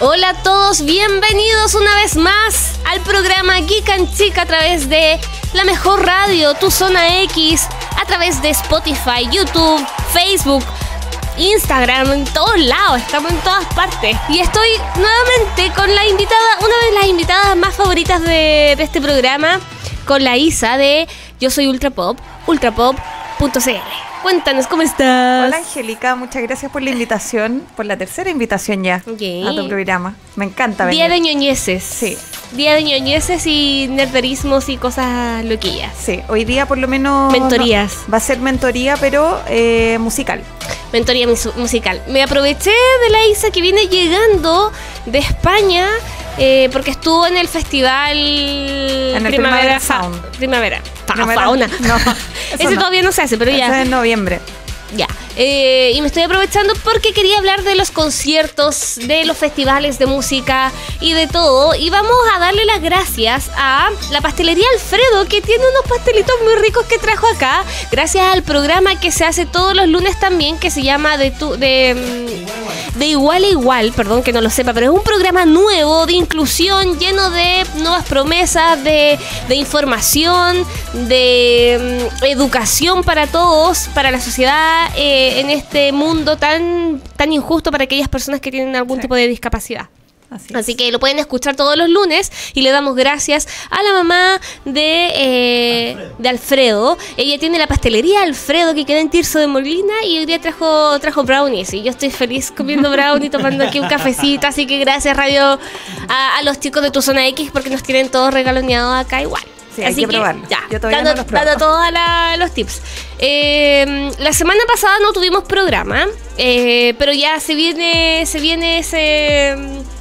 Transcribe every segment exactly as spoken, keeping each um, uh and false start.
Hola a todos, bienvenidos una vez más al programa Geek and Chick a través de la mejor radio, Tu Zona X, a través de Spotify, YouTube, Facebook, Instagram, en todos lados, estamos en todas partes. Y estoy nuevamente con la invitada, una de las invitadas más favoritas de, de este programa, con la Isa de Yo Soy Ultrapop, ultrapop punto c l. Cuéntanos, ¿cómo estás? Hola, Angélica, muchas gracias por la invitación, por la tercera invitación ya okay. a tu programa. Me encanta venir. Día de ñoñeces. Sí. Día de ñoñeces y nerderismos y cosas loquillas. Sí, hoy día por lo menos... Mentorías. No, va a ser mentoría, pero eh, musical. Mentoría mus- musical. Me aproveché de la Isa que viene llegando de España eh, porque estuvo en el festival en el Primavera Primavera Sound. Fa- Primavera. Fa- Primavera, Fauna. No, Ese no. todavía no se hace, pero Eso ya. es en noviembre. Ya. Eh, y me estoy aprovechando porque quería hablar de los conciertos, de los festivales de música y de todo. Y vamos a darle las gracias a la pastelería Alfredo, que tiene unos pastelitos muy ricos que trajo acá. Gracias al programa que se hace todos los lunes también, que se llama de, tu, de, de Igual a Igual, perdón que no lo sepa, pero es un programa nuevo de inclusión, lleno de nuevas promesas, de, de información, de um, educación para todos, para la sociedad. Eh, en este mundo tan, tan injusto para aquellas personas que tienen algún sí. tipo de discapacidad. Así, Así que lo pueden escuchar todos los lunes y le damos gracias a la mamá de, eh, Alfredo. de Alfredo. Ella tiene la pastelería Alfredo que queda en Tirso de Molina y hoy día trajo, trajo brownies y yo estoy feliz comiendo brownies, tomando aquí un cafecito. Así que gracias Radio a, a los chicos de Tu Zona X porque nos tienen todos regaloneados acá igual. Sí, Así hay que, que probarlo. Ya, yo todavía dando, no los pruebo. dando todos la, los tips. Eh, la semana pasada no tuvimos programa, eh, pero ya se viene, se viene ese,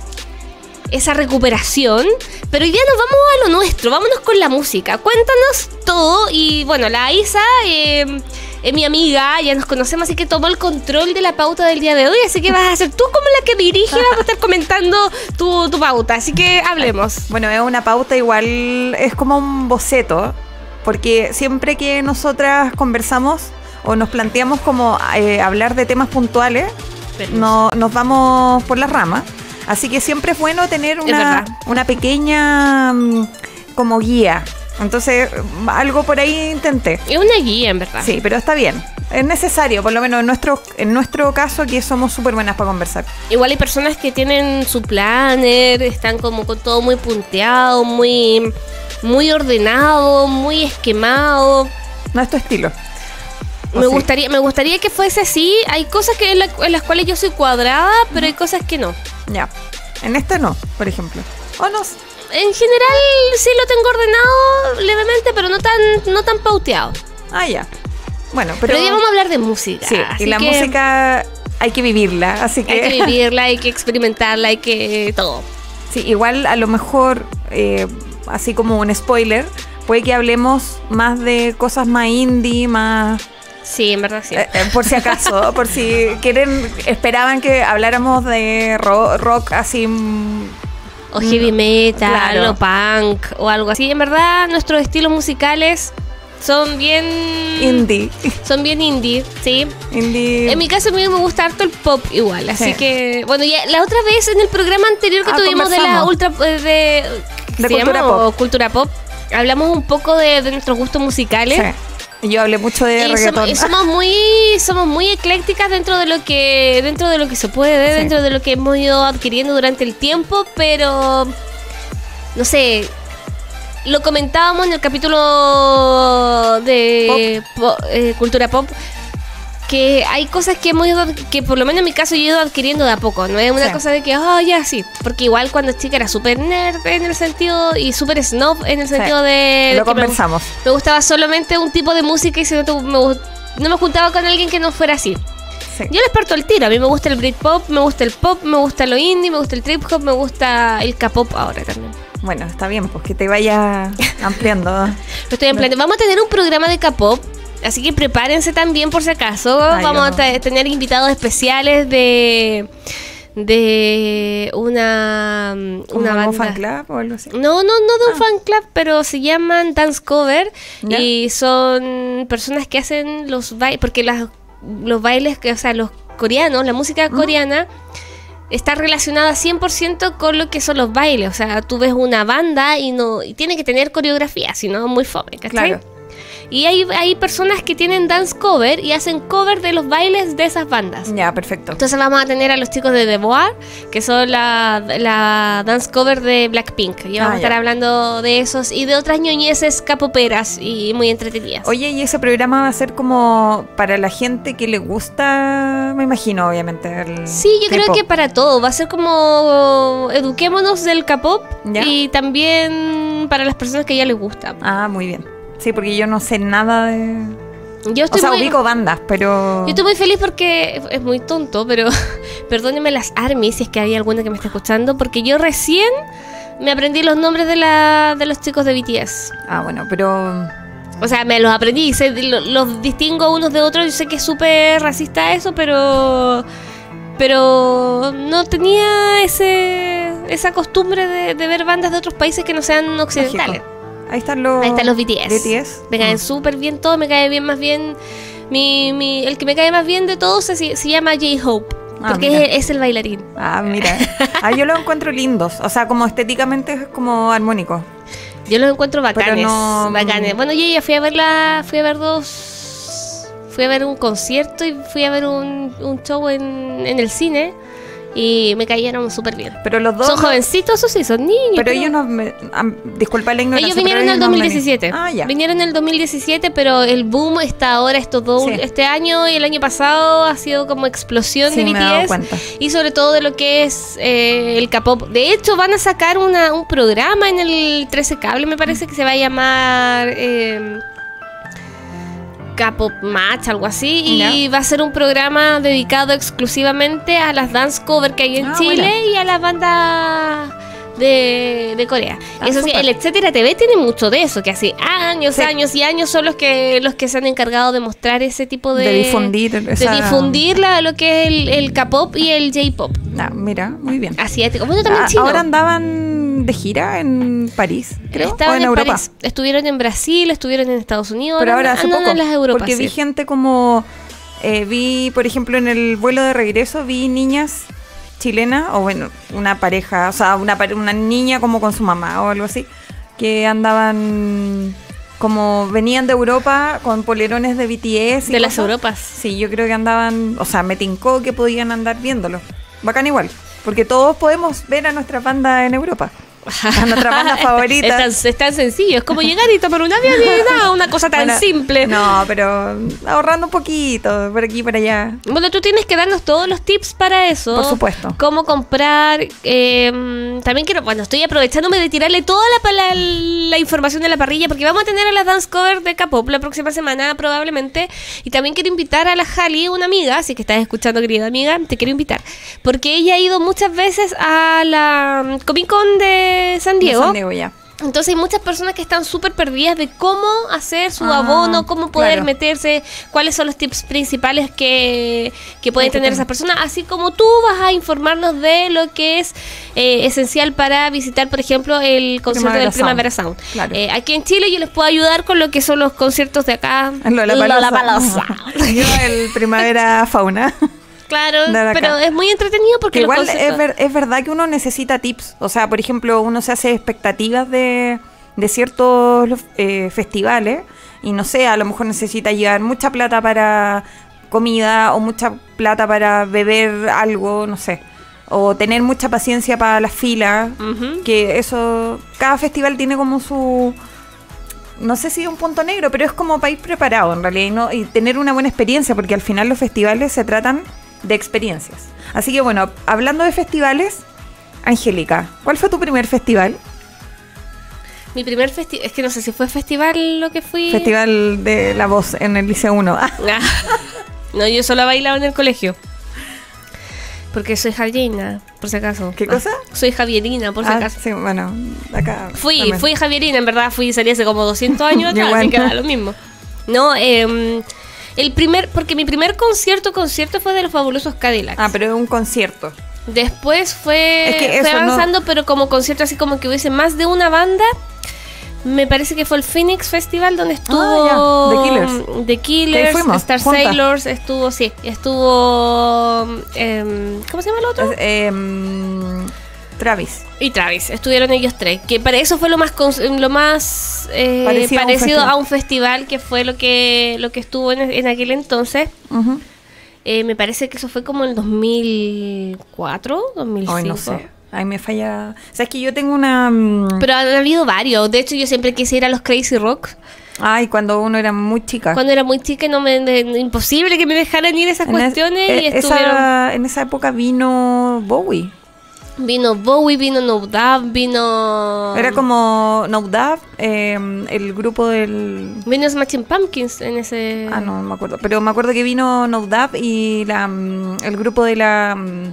esa recuperación. Pero hoy día nos vamos a lo nuestro, vámonos con la música. Cuéntanos todo. Y bueno, la Isa eh, es mi amiga, ya nos conocemos, así que tomó el control de la pauta del día de hoy. Así que vas a ser tú como la que dirige, vas a estar comentando tu, tu pauta. Así que hablemos. Bueno, es una pauta igual, es como un boceto, porque siempre que nosotras conversamos o nos planteamos como eh, hablar de temas puntuales, no, nos vamos por las ramas. Así que siempre es bueno tener una, una pequeña um, como guía. Entonces, algo por ahí intenté. Es una guía, en verdad. Sí, pero está bien. Es necesario, por lo menos en nuestro, en nuestro caso, que somos súper buenas para conversar. Igual hay personas que tienen su planner, están como con todo muy punteado, muy, muy ordenado, muy esquemado. No es tu estilo. Me sí? gustaría, me gustaría que fuese así. Hay cosas que en, la, en las cuales yo soy cuadrada, pero hay cosas que no. Ya. En este no, por ejemplo. O no. En general sí lo tengo ordenado levemente, pero no tan, no tan pauteado. Ah, ya. Bueno, pero... pero hoy vamos a hablar de música. Sí, y la que música hay que vivirla, así que... Hay que vivirla, hay que experimentarla, hay que... todo. Sí, igual a lo mejor, eh, así como un spoiler, puede que hablemos más de cosas más indie, más... Sí, en verdad sí. Eh, eh, por si acaso, por si quieren, esperaban que habláramos de rock, rock así... O heavy metal, claro. o punk, o algo así. En verdad, nuestros estilos musicales son bien... Indie. Son bien indie, sí. Indie. En mi caso, a mí me gusta harto el pop igual. Así sí. que... Bueno, ya la otra vez en el programa anterior que ah, tuvimos de la ultra... De, de cultura llama? pop. O cultura pop. Hablamos un poco de, de nuestros gustos musicales. Sí. Yo hablé mucho de y reggaetón. Somos, y somos muy somos muy eclécticas dentro de lo que dentro de lo que se puede, sí. dentro de lo que hemos ido adquiriendo durante el tiempo, pero no sé, lo comentábamos en el capítulo de pop. Po, eh, cultura pop, que hay cosas que hemos ido, que por lo menos en mi caso yo he ido adquiriendo de a poco. No es una sí. cosa de que, oh, ya, sí. Porque igual cuando chica era súper nerd en el sentido, y súper snob en el sentido sí. de... Lo de conversamos. Me, me gustaba solamente un tipo de música y si no, me, no me juntaba con alguien que no fuera así. Sí. Yo les parto el tiro. A mí me gusta el Britpop, me gusta el pop, me gusta lo indie, me gusta el trip hop, me gusta el K-pop ahora también. Bueno, está bien, pues que te vaya ampliando. Lo estoy ampliando. Vamos a tener un programa de K-pop. Así que prepárense también por si acaso. Ay, Vamos a t- tener invitados especiales de de una una banda. ¿Un fan club o algo así? No, no, no de un ah. fan club, pero se llaman Dance Cover. ¿Ya? Y son personas que hacen los bailes, porque las, los bailes, que, o sea, los coreanos, la música uh-huh. coreana está relacionada cien por ciento con lo que son los bailes. O sea, tú ves una banda y no y tiene que tener coreografía, si no, muy fome, ¿cachai? Claro. Y hay, hay personas que tienen dance cover y hacen cover de los bailes de esas bandas. Ya, perfecto. Entonces vamos a tener a los chicos de The Boar, que son la, la dance cover de Blackpink. Y vamos Ah, a estar ya. hablando de esos y de otras ñoñeces capoperas y muy entretenidas. Oye, y ese programa va a ser como para la gente que le gusta, me imagino, obviamente. El Sí, yo creo K-pop. que para todo. Va a ser como eduquémonos del K-pop ¿Ya? y también para las personas que ya les gusta. Ah, muy bien. Sí, porque yo no sé nada de... Yo O estoy sea, muy... ubico bandas, pero... Yo estoy muy feliz porque es muy tonto, pero perdónenme las ARMY si es que hay alguna que me está escuchando, porque yo recién me aprendí los nombres de, la, de los chicos de B T S. Ah, bueno, pero... O sea, me los aprendí, sé, lo- los distingo unos de otros. Yo sé que es súper racista eso, pero pero no tenía ese esa costumbre de, de ver bandas de otros países que no sean occidentales. Lógico. Ahí están los... Ahí están los B T S. B T S. Me caen Mm. súper bien todos, me cae bien más bien... Mi, mi, el que me cae más bien de todos se, se llama J-Hope, Ah, porque mira. es, es el bailarín. Ah, mira. Ah, yo los encuentro lindos. O sea, como estéticamente es como armónico. Yo los encuentro bacanes, Pero no- bacanes. Bueno, yo ya fui a ver la, fui a ver dos, fui a ver un concierto y fui a ver un, un show en, en el cine y me cayeron súper bien. Pero los dos... Son jovencitos, eso sí, son niños. Pero ellos no... Me, am- disculpa la ignorancia. Ellos vinieron en pero el ellos dos no mil me- diecisiete. Ah, ya. Vinieron en el dos mil diecisiete, pero el boom está ahora, estos dos, Sí. este año y el año pasado ha sido como explosión Sí, de me he dado B T S. cuenta. Y sobre todo de lo que es eh, el K-pop. De hecho, van a sacar una, un programa en el trece Cable, me parece, que se va a llamar eh, K-pop Match, algo así. Y Ya. va a ser un programa dedicado exclusivamente a las dance cover que hay en Ah, Chile buena. y a las bandas de, de Corea. Ah, Eso sí, súper. el Etcétera T V tiene mucho de eso, que hace años, Sí. años y años son los que los que se han encargado de mostrar ese tipo de... De difundir esa- de difundir la- lo que es el, el K-pop y el J-pop. Ah, mira, muy bien. Asiático. Bueno, también Ah, chino. ahora andaban de gira en París, creo, Estaban o en, en Europa. París. Estuvieron en Brasil, estuvieron en Estados Unidos. Pero ahora hace andan poco, en las Europas, porque vi sí. gente como... eh, vi, por ejemplo, en el vuelo de regreso, vi niñas chilenas, o bueno, una pareja, o sea, una, pare- una niña como con su mamá o algo así, que andaban como venían de Europa con polerones de B T S. y De las cosas. Europas. Sí, yo creo que andaban, o sea, me tincó que podían andar viéndolo. Bacán igual, porque todos podemos ver a nuestra banda en Europa. A nuestra banda favorita. Es tan, es tan sencillo, es como llegar y tomar un avión y nada, una cosa tan Bueno, simple. No, pero ahorrando un poquito, por aquí y por allá. Bueno, tú tienes que darnos todos los tips para eso. Por supuesto. Cómo comprar. eh, también quiero, bueno, estoy aprovechándome de tirarle toda la, la, la información de la parrilla porque vamos a tener a las dance cover de K-pop la próxima semana probablemente. Y también quiero invitar a la Jali, una amiga, así que estás escuchando, querida amiga, te quiero invitar. Porque ella ha ido muchas veces a la Comic Con de San Diego. De San Diego, ya. Entonces hay muchas personas que están súper perdidas de cómo hacer su Ah, abono, cómo poder claro. meterse, cuáles son los tips principales que, que pueden Hay que tener tener. esas personas, así como tú vas a informarnos de lo que es eh, esencial para visitar, por ejemplo, el concierto Primavera del Primavera Sound. Claro. Eh, aquí en Chile yo les puedo ayudar con lo que son los conciertos de acá. Lollapalooza. Lollapalooza. Yo el Primavera Fauna. Claro, De acá. pero es muy entretenido porque Que los igual conciertos- es, ver- es verdad que uno necesita tips. O sea, por ejemplo, uno se hace expectativas de, de ciertos eh, festivales y no sé, a lo mejor necesita llevar mucha plata para comida o mucha plata para beber algo, no sé. O tener mucha paciencia para las filas. Ujú. Que eso, cada festival tiene como su... No sé si un punto negro, pero es como para ir preparado en realidad y, no, y tener una buena experiencia, porque al final los festivales se tratan de experiencias. Así que bueno, hablando de festivales, Angélica, ¿cuál fue tu primer festival? Mi primer festival, es que no sé si fue festival lo que fui. Festival de La Voz en el Liceo uno. Ah, Ah. No, yo solo bailaba en el colegio. Porque soy javierina, por si acaso. ¿Qué cosa? Ah, soy javierina, por si ah, acaso. sí, bueno, acá. Fui, también. fui javierina, en verdad fui, salí hace como doscientos años Yo atrás, igual. así que da lo mismo. No, eh, el primer, porque mi primer concierto, concierto fue de los Fabulosos Cadillacs. Ah, pero es un concierto. Después fue, Es que fue eso no- avanzando, pero como concierto así como que hubiese más de una banda. Me parece que fue el Phoenix Festival donde estuvo ah, The Killers, The Killers fuimos, Star juntas. Sailors, estuvo, sí, estuvo, eh, ¿cómo se llama el otro? Eh, Travis. Y Travis, estuvieron ellos tres, que para eso fue lo más lo más eh, parecido, parecido a, un a un festival, que fue lo que lo que estuvo en, en aquel entonces. Uh-huh. eh, me parece que eso fue como en el dos mil cuatro, dos mil cinco. Ay, no sé. Ay, me falla. O sea, es que yo tengo una... Pero han habido varios. De hecho, yo siempre quise ir a los Crazy Rock. Ay, cuando uno era muy chica. Cuando era muy chica, no me, de, imposible que me dejaran ir a esas en cuestiones. Es, y estuvieron... esa, en esa época vino Bowie. Vino Bowie, vino No Doubt, vino... Era como No Doubt, eh, el grupo del... Vino Smashing Pumpkins en ese... Ah, no, no me acuerdo. Pero me acuerdo que vino No Doubt y la, el grupo de la...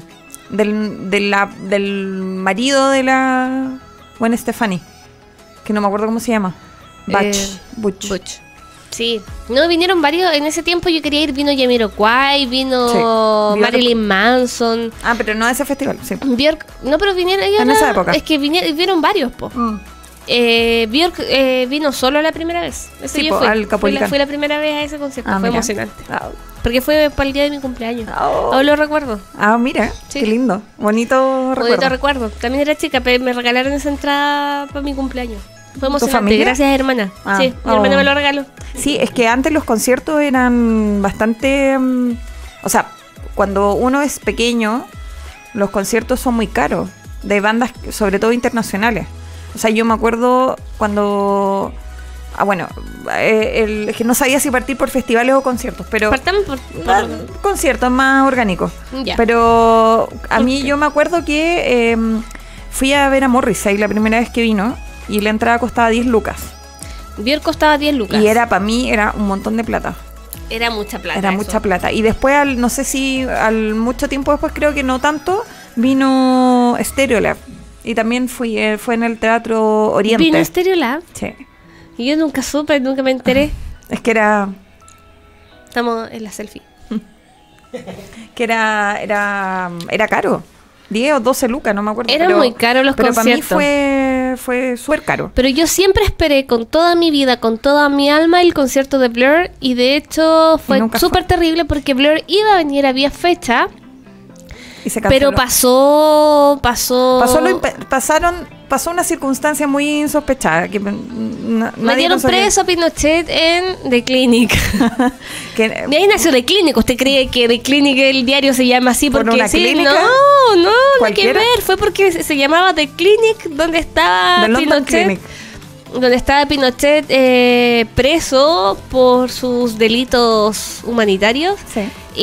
Del, de la, del marido de la Gwen Stefani, que no me acuerdo cómo se llama. Butch. Eh, Butch. Butch. Sí. No, vinieron varios. En ese tiempo yo quería ir. Vino Jamiroquai, vino sí. Marilyn Manson. Ah, pero no a ese festival, sí. Björk. No, pero vinieron ellos. En no, esa época. Es que vinieron, vieron varios, po. Mm. Eh, Björk eh, vino solo la primera vez. Ese sí, yo po, fui. al Fui la, fui la primera vez a ese concierto. Ah, fue mira. emocionante. Ah. Porque fue para el día de mi cumpleaños. Oh. Aún lo recuerdo. Ah, mira, sí. Qué lindo. Bonito recuerdo. Bonito recuerdo. También era chica, pero me regalaron esa entrada para mi cumpleaños. Fue emocionante. ¿Tu familia? Gracias, hermana. Ah. Sí, mi oh. hermana me lo regaló. Sí, es que antes los conciertos eran bastante... Um, o sea, cuando uno es pequeño, los conciertos son muy caros. De bandas, sobre todo internacionales. O sea, yo me acuerdo cuando... Ah, bueno, eh, el, es que no sabía si partir por festivales o conciertos, pero... Partamos por... por... Ah, conciertos más orgánicos. Ya. Pero a mí Okay. yo me acuerdo que eh, fui a ver a Morrissey la primera vez que vino y la entrada costaba diez lucas. Björk costaba diez lucas. Y era, para mí, era un montón de plata. Era mucha plata. Era eso. mucha plata. Y después, al, no sé si al mucho tiempo después, creo que no tanto, vino Stereolab. Y también fui, eh, fue en el Teatro Oriente. ¿Vino Stereolab? Sí. Y yo nunca supe, nunca me enteré. Es que era... Estamos en la selfie. Que era, era, era caro. diez o doce lucas, no me acuerdo. Eran pero, muy caros los pero conciertos. Pero para mí fue, fue súper caro. Pero yo siempre esperé con toda mi vida, con toda mi alma, el concierto de Blur. Y de hecho fue súper terrible porque Blur iba a venir, había fecha. Y se canceló. Pero pasó, pasó... Pasó lo impe- pasaron, pasó una circunstancia muy insospechada. Que n- Metieron preso a Pinochet en The Clinic. que, de ahí nació The Clinic. ¿Usted cree que The Clinic, el diario, se llama así porque ¿por una sí? clínica? No, no, nada que ¿Cualquiera? ver. Fue porque se, se llamaba The Clinic, donde estaba The London Pinochet. Clinic. Donde estaba Pinochet eh, preso por sus delitos humanitarios. Sí.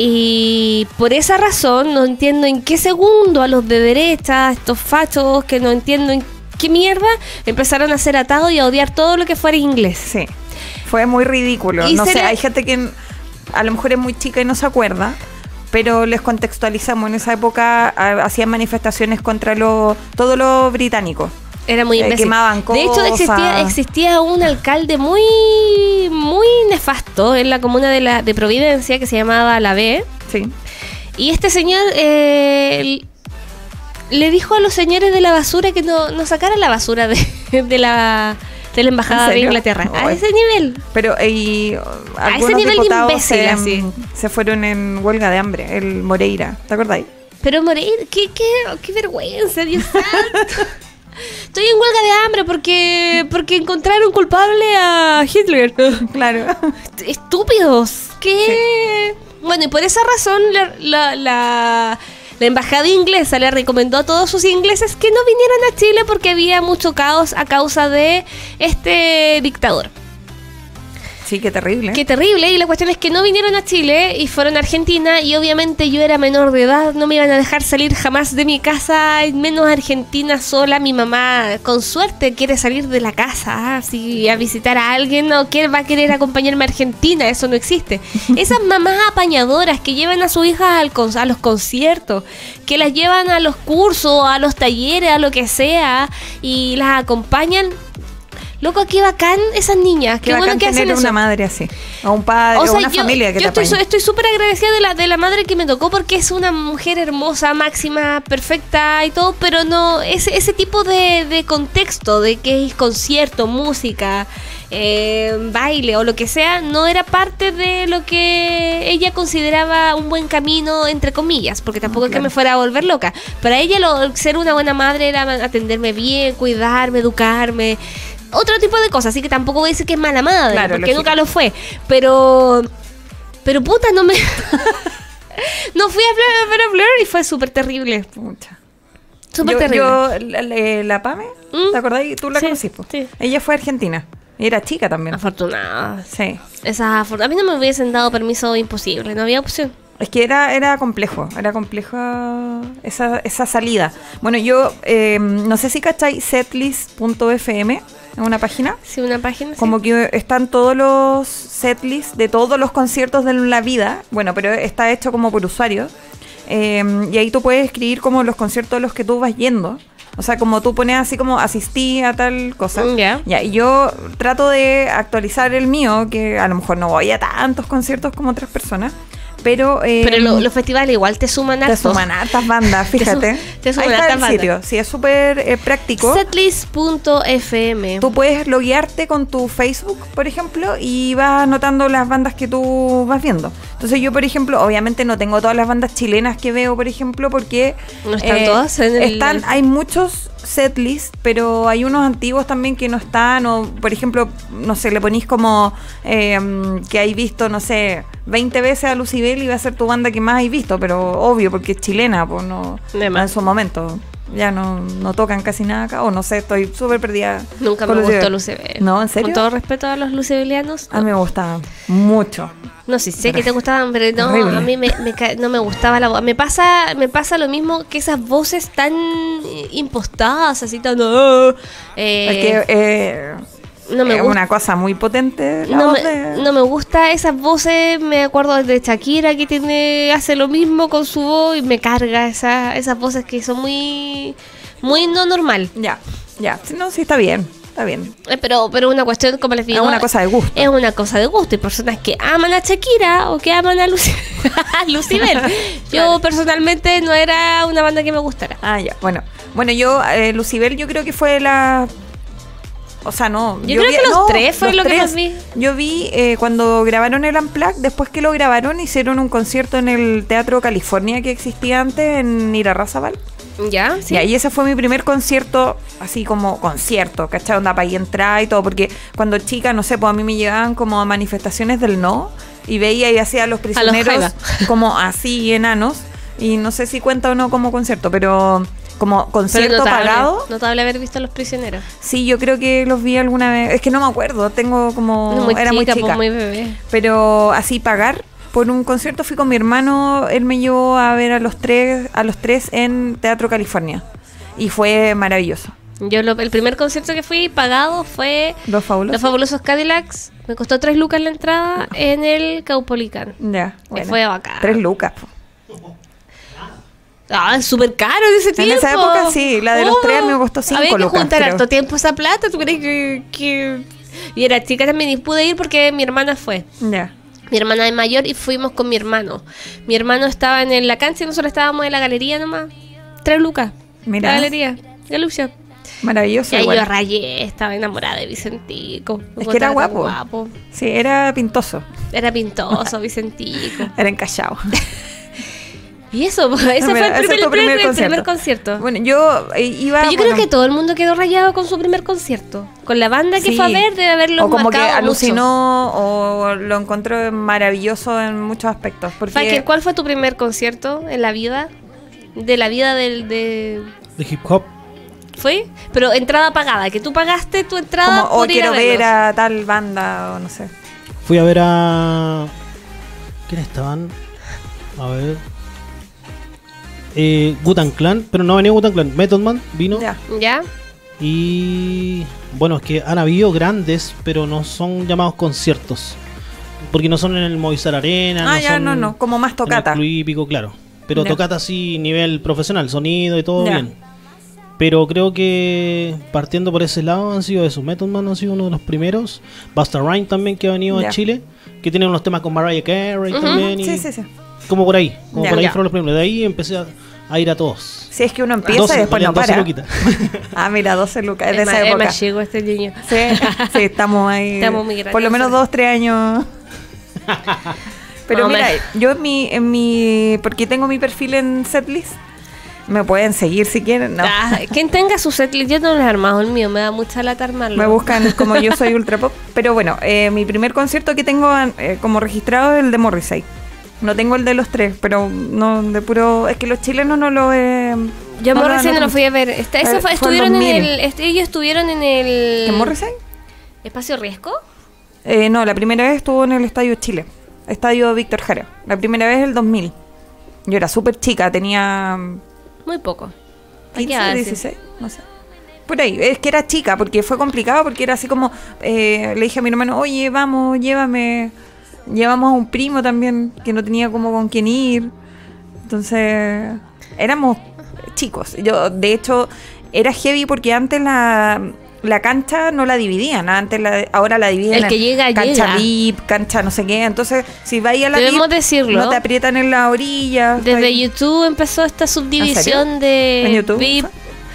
Y por esa razón no entiendo en qué segundo a los de derecha, estos fachos que no entiendo en qué mierda, empezaron a ser atados y a odiar todo lo que fuera inglés. Sí, fue muy ridículo. No sé, hay gente que a lo mejor es muy chica y no se acuerda, pero les contextualizamos. En esa época a, hacían manifestaciones contra lo, todo lo británico. Era muy imbécil. Eh, quemaban cosas. De hecho, existía, existía un alcalde muy muy nefasto en la comuna de la de Providencia que se llamaba La B. Sí. Y este señor eh, le dijo a los señores de la basura que no, no sacaran la basura de, de la de la embajada de Inglaterra. Oh, a ese nivel. Pero y a ese nivel de imbécil, se, así. se fueron en huelga de hambre, el Moreira. ¿Te acordáis? Pero Moreira, qué, qué, qué vergüenza, Dios santo. Estoy en huelga de hambre porque porque encontraron culpable a Hitler. Claro. Estúpidos. ¿Qué? Sí. Bueno, y por esa razón la, la, la, la embajada inglesa le recomendó a todos sus ingleses que no vinieran a Chile porque había mucho caos a causa de este dictador. Sí, qué terrible. Qué terrible. Y la cuestión es que no vinieron a Chile y fueron a Argentina. Y obviamente yo era menor de edad. No me iban a dejar salir jamás de mi casa. Menos Argentina sola. Mi mamá, con suerte, quiere salir de la casa. Si a visitar a alguien, o quién va a querer acompañarme a Argentina. Eso no existe. Esas mamás apañadoras que llevan a sus hijas al con- a los conciertos, que las llevan a los cursos, a los talleres, a lo que sea, y las acompañan. Loco, qué bacán esas niñas. Qué, qué bueno bacán que hacen tener eso. una madre así. O un padre, o, sea, o una yo, familia que yo te estoy, apañe. estoy súper agradecida de la, de la madre que me tocó porque es una mujer hermosa, máxima, perfecta y todo, pero no, ese, ese tipo de, de contexto, de que es concierto, música, eh, baile o lo que sea, no era parte de lo que ella consideraba un buen camino, entre comillas, porque tampoco oh, claro. es que me fuera a volver loca. Para ella lo, ser una buena madre era atenderme bien, cuidarme, educarme, otro tipo de cosas, así que tampoco voy a decir que es mala madre, claro, porque lógico. Nunca lo fue, pero pero puta, no me no fui a Blur, a ver a Blur y fue súper terrible. Pucha. Súper terrible. Yo, la, la, la Pame, ¿Mm? ¿te acordás? Tú la sí, conocís, po. Sí. Ella fue argentina. Era chica también. Afortunada. Sí. Esa, a mí no me hubiesen dado permiso imposible, no había opción. Es que era, era complejo, era compleja esa, esa salida. Bueno, yo eh, no sé si cacháis setlist punto f m, es una página. Sí, una página. Como sí. que están todos los setlists de todos los conciertos de la vida. Bueno, pero está hecho como por usuarios. Eh, y ahí tú puedes escribir como los conciertos a los que tú vas yendo. O sea, como tú pones así como asistí a tal cosa. Yeah. Ya, y yo trato de actualizar el mío, que a lo mejor no voy a tantos conciertos como otras personas. Pero, eh, pero lo, los festivales igual te suman hartos. Te suman hartas bandas, fíjate. te, su, te suman ahí está hartas el sitio. bandas. Sí, es súper eh, práctico. setlist punto f m. Tú puedes loguearte con tu Facebook, por ejemplo, y vas anotando las bandas que tú vas viendo. Entonces yo, por ejemplo, obviamente no tengo todas las bandas chilenas que veo, por ejemplo, porque... ¿No están eh, todas en el...? Están, hay muchos setlists, pero hay unos antiguos también que no están, o por ejemplo, no sé, le ponís como eh, que hay visto, no sé, veinte veces a Lucibel y va a ser tu banda que más hay visto, pero obvio, porque es chilena, pues no, no en su momento. Ya no, no tocan casi nada acá, o no sé, estoy súper perdida. Nunca me gustó Lucibel. ¿No? ¿En serio? Con todo respeto a los lucibelianos. No. A mí me gustaba mucho. No, sí sé que te gustaban, pero no, horrible. A mí me, me, no me gustaba la voz. Me pasa, me pasa lo mismo que esas voces tan impostadas, así tan... Uh, eh, es que... Eh, no me es una cosa muy potente la no, voz me, de... no me gusta esas voces. Me acuerdo de Shakira, que tiene hace lo mismo con su voz y me carga esa, esas voces que son muy muy no normal. Ya, ya, no, sí está bien, está bien. Eh, pero pero una cuestión, como les digo, es una cosa de gusto. Es una cosa de gusto. Hay personas que aman a Shakira o que aman a Lucy, Lucibel. Yo claro. personalmente no era una banda que me gustara. Ah, ya, bueno. Bueno, yo, eh, Lucibel, yo creo que fue la... O sea, no. Yo, yo creo vi, que los no, tres fue los lo tres, que más vi. Yo vi eh, cuando grabaron el Unplugged, después que lo grabaron, hicieron un concierto en el Teatro California que existía antes, en Irarrázaval. Ya, sí. Y ahí ese fue mi primer concierto, así como concierto, ¿cachai? Onda para ahí entrar y todo, porque cuando chica, no sé, pues a mí me llegaban como a manifestaciones del no, y veía y hacía a los prisioneros a como así enanos, y no sé si cuenta o no como concierto, pero... como concierto notable, pagado. Notable haber visto a los prisioneros. Sí, yo creo que los vi alguna vez. Es que no me acuerdo, tengo como... No, muy era chica, muy chica. Pues muy bebé. Pero así pagar por un concierto, fui con mi hermano, él me llevó a ver a los tres, a los tres en Teatro California. Y fue maravilloso. Yo lo, el primer concierto que fui pagado fue Los Fabulosos, los fabulosos Cadillacs. Me costó tres lucas la entrada no. en el Caupolicán. Ya, bueno. Fue bacán. Tres lucas. Ah, es súper caro en ese tiempo. En esa época sí, la de los oh, tres me costó cinco lucas. Había que juntar creo. harto tiempo esa plata. ¿Tú crees que, que...? Y era chica también y pude ir porque mi hermana fue. Ya. Yeah. Mi hermana es mayor y fuimos con mi hermano. Mi hermano estaba en la cancha y nosotros estábamos en la galería nomás. Tres lucas. Mira. La galería. Galucha. Maravilloso. Y ahí igual. yo rayé, estaba enamorada de Vicentico. Es que era guapo. guapo. Sí, era pintoso. Era pintoso, Vicentico. Era encallado. Y eso, ese fue el primer, el primer, primer, concierto. primer concierto. Bueno, yo eh, iba... Pero yo bueno, creo que todo el mundo quedó rayado con su primer concierto. Con la banda que sí. fue a ver, debe haberlo o como marcado que alucinó mucho. O lo encontró maravilloso en muchos aspectos. Porque... Fakir, ¿cuál fue tu primer concierto en la vida? De la vida del... De, de hip hop. ¿Fue? Pero entrada pagada, que tú pagaste tu entrada como, por o ir quiero a ver a tal banda o no sé. Fui a ver a... ¿Quiénes estaban? A ver... Eh, Wu-Tang Clan, pero no venía Wu-Tang Clan. Method Man vino. Ya. ¿Ya? Y bueno, es que han habido grandes, pero no son llamados conciertos. Porque no son en el Movistar Arena. Ah, no ya, son no, no. Como más tocata. En el Club Hípico, claro. Pero ya. Tocata así, nivel profesional, sonido y todo ya. bien. Pero creo que partiendo por ese lado han sido eso. Method Man ha sido uno de los primeros. Busta Rhymes también, que ha venido Ya. a Chile, que tiene unos temas con Mariah Carey Ujú. también. Y Sí, sí, sí. como por ahí, como Ya. por ahí Ya. fueron los primeros. De ahí empecé a, a ir a todos. Si es que uno empieza doce, y después no valían doce para. luquitas. Ah, mira, doce lucas, es de Es esa más, es época. más chico este niño. Sí, sí, estamos ahí. Estamos muy grandes. Por lo menos dos, tres años. Pero Más o mira, menos. yo en mi, en mi. Porque tengo mi perfil en Setlist. Me pueden seguir si quieren. No. Ah, quien tenga su setlist, yo no lo he armado el mío, me da mucha lata armarlo. Me buscan como yo soy ultra pop. Pero bueno, eh, mi primer concierto que tengo eh, como registrado es el de Morrissey. No tengo el de los tres, pero no de puro. Es que los chilenos no lo he. Yo a no Morrissey no lo conozco. fui a ver. Esta- eso Eh, fue- fue el estuvieron en dos mil. el. este- ellos estuvieron en el. ¿En Morrissey? ¿Espacio Riesgo? Eh, no, la primera vez estuvo en el Estadio Chile. Estadio Víctor Jara. La primera vez el dos mil. Yo era súper chica, tenía Muy poco. ¿A qué quince, edad, sí? dieciséis, no sé. Por ahí, es que era chica, porque fue complicado, porque era así como, eh, le dije a mi hermano, oye, vamos, llévame, llevamos a un primo también, que no tenía como con quién ir. Entonces, éramos chicos. Yo, de hecho, era heavy porque antes la, la cancha no la dividían, antes la, ahora la dividen El en que llega, cancha llega. V I P, cancha no sé qué. Entonces, si vais a la Debemos V I P, decirlo. no te aprietan en la orilla. Desde Estáis- YouTube empezó esta subdivisión de ¿En YouTube? V I P,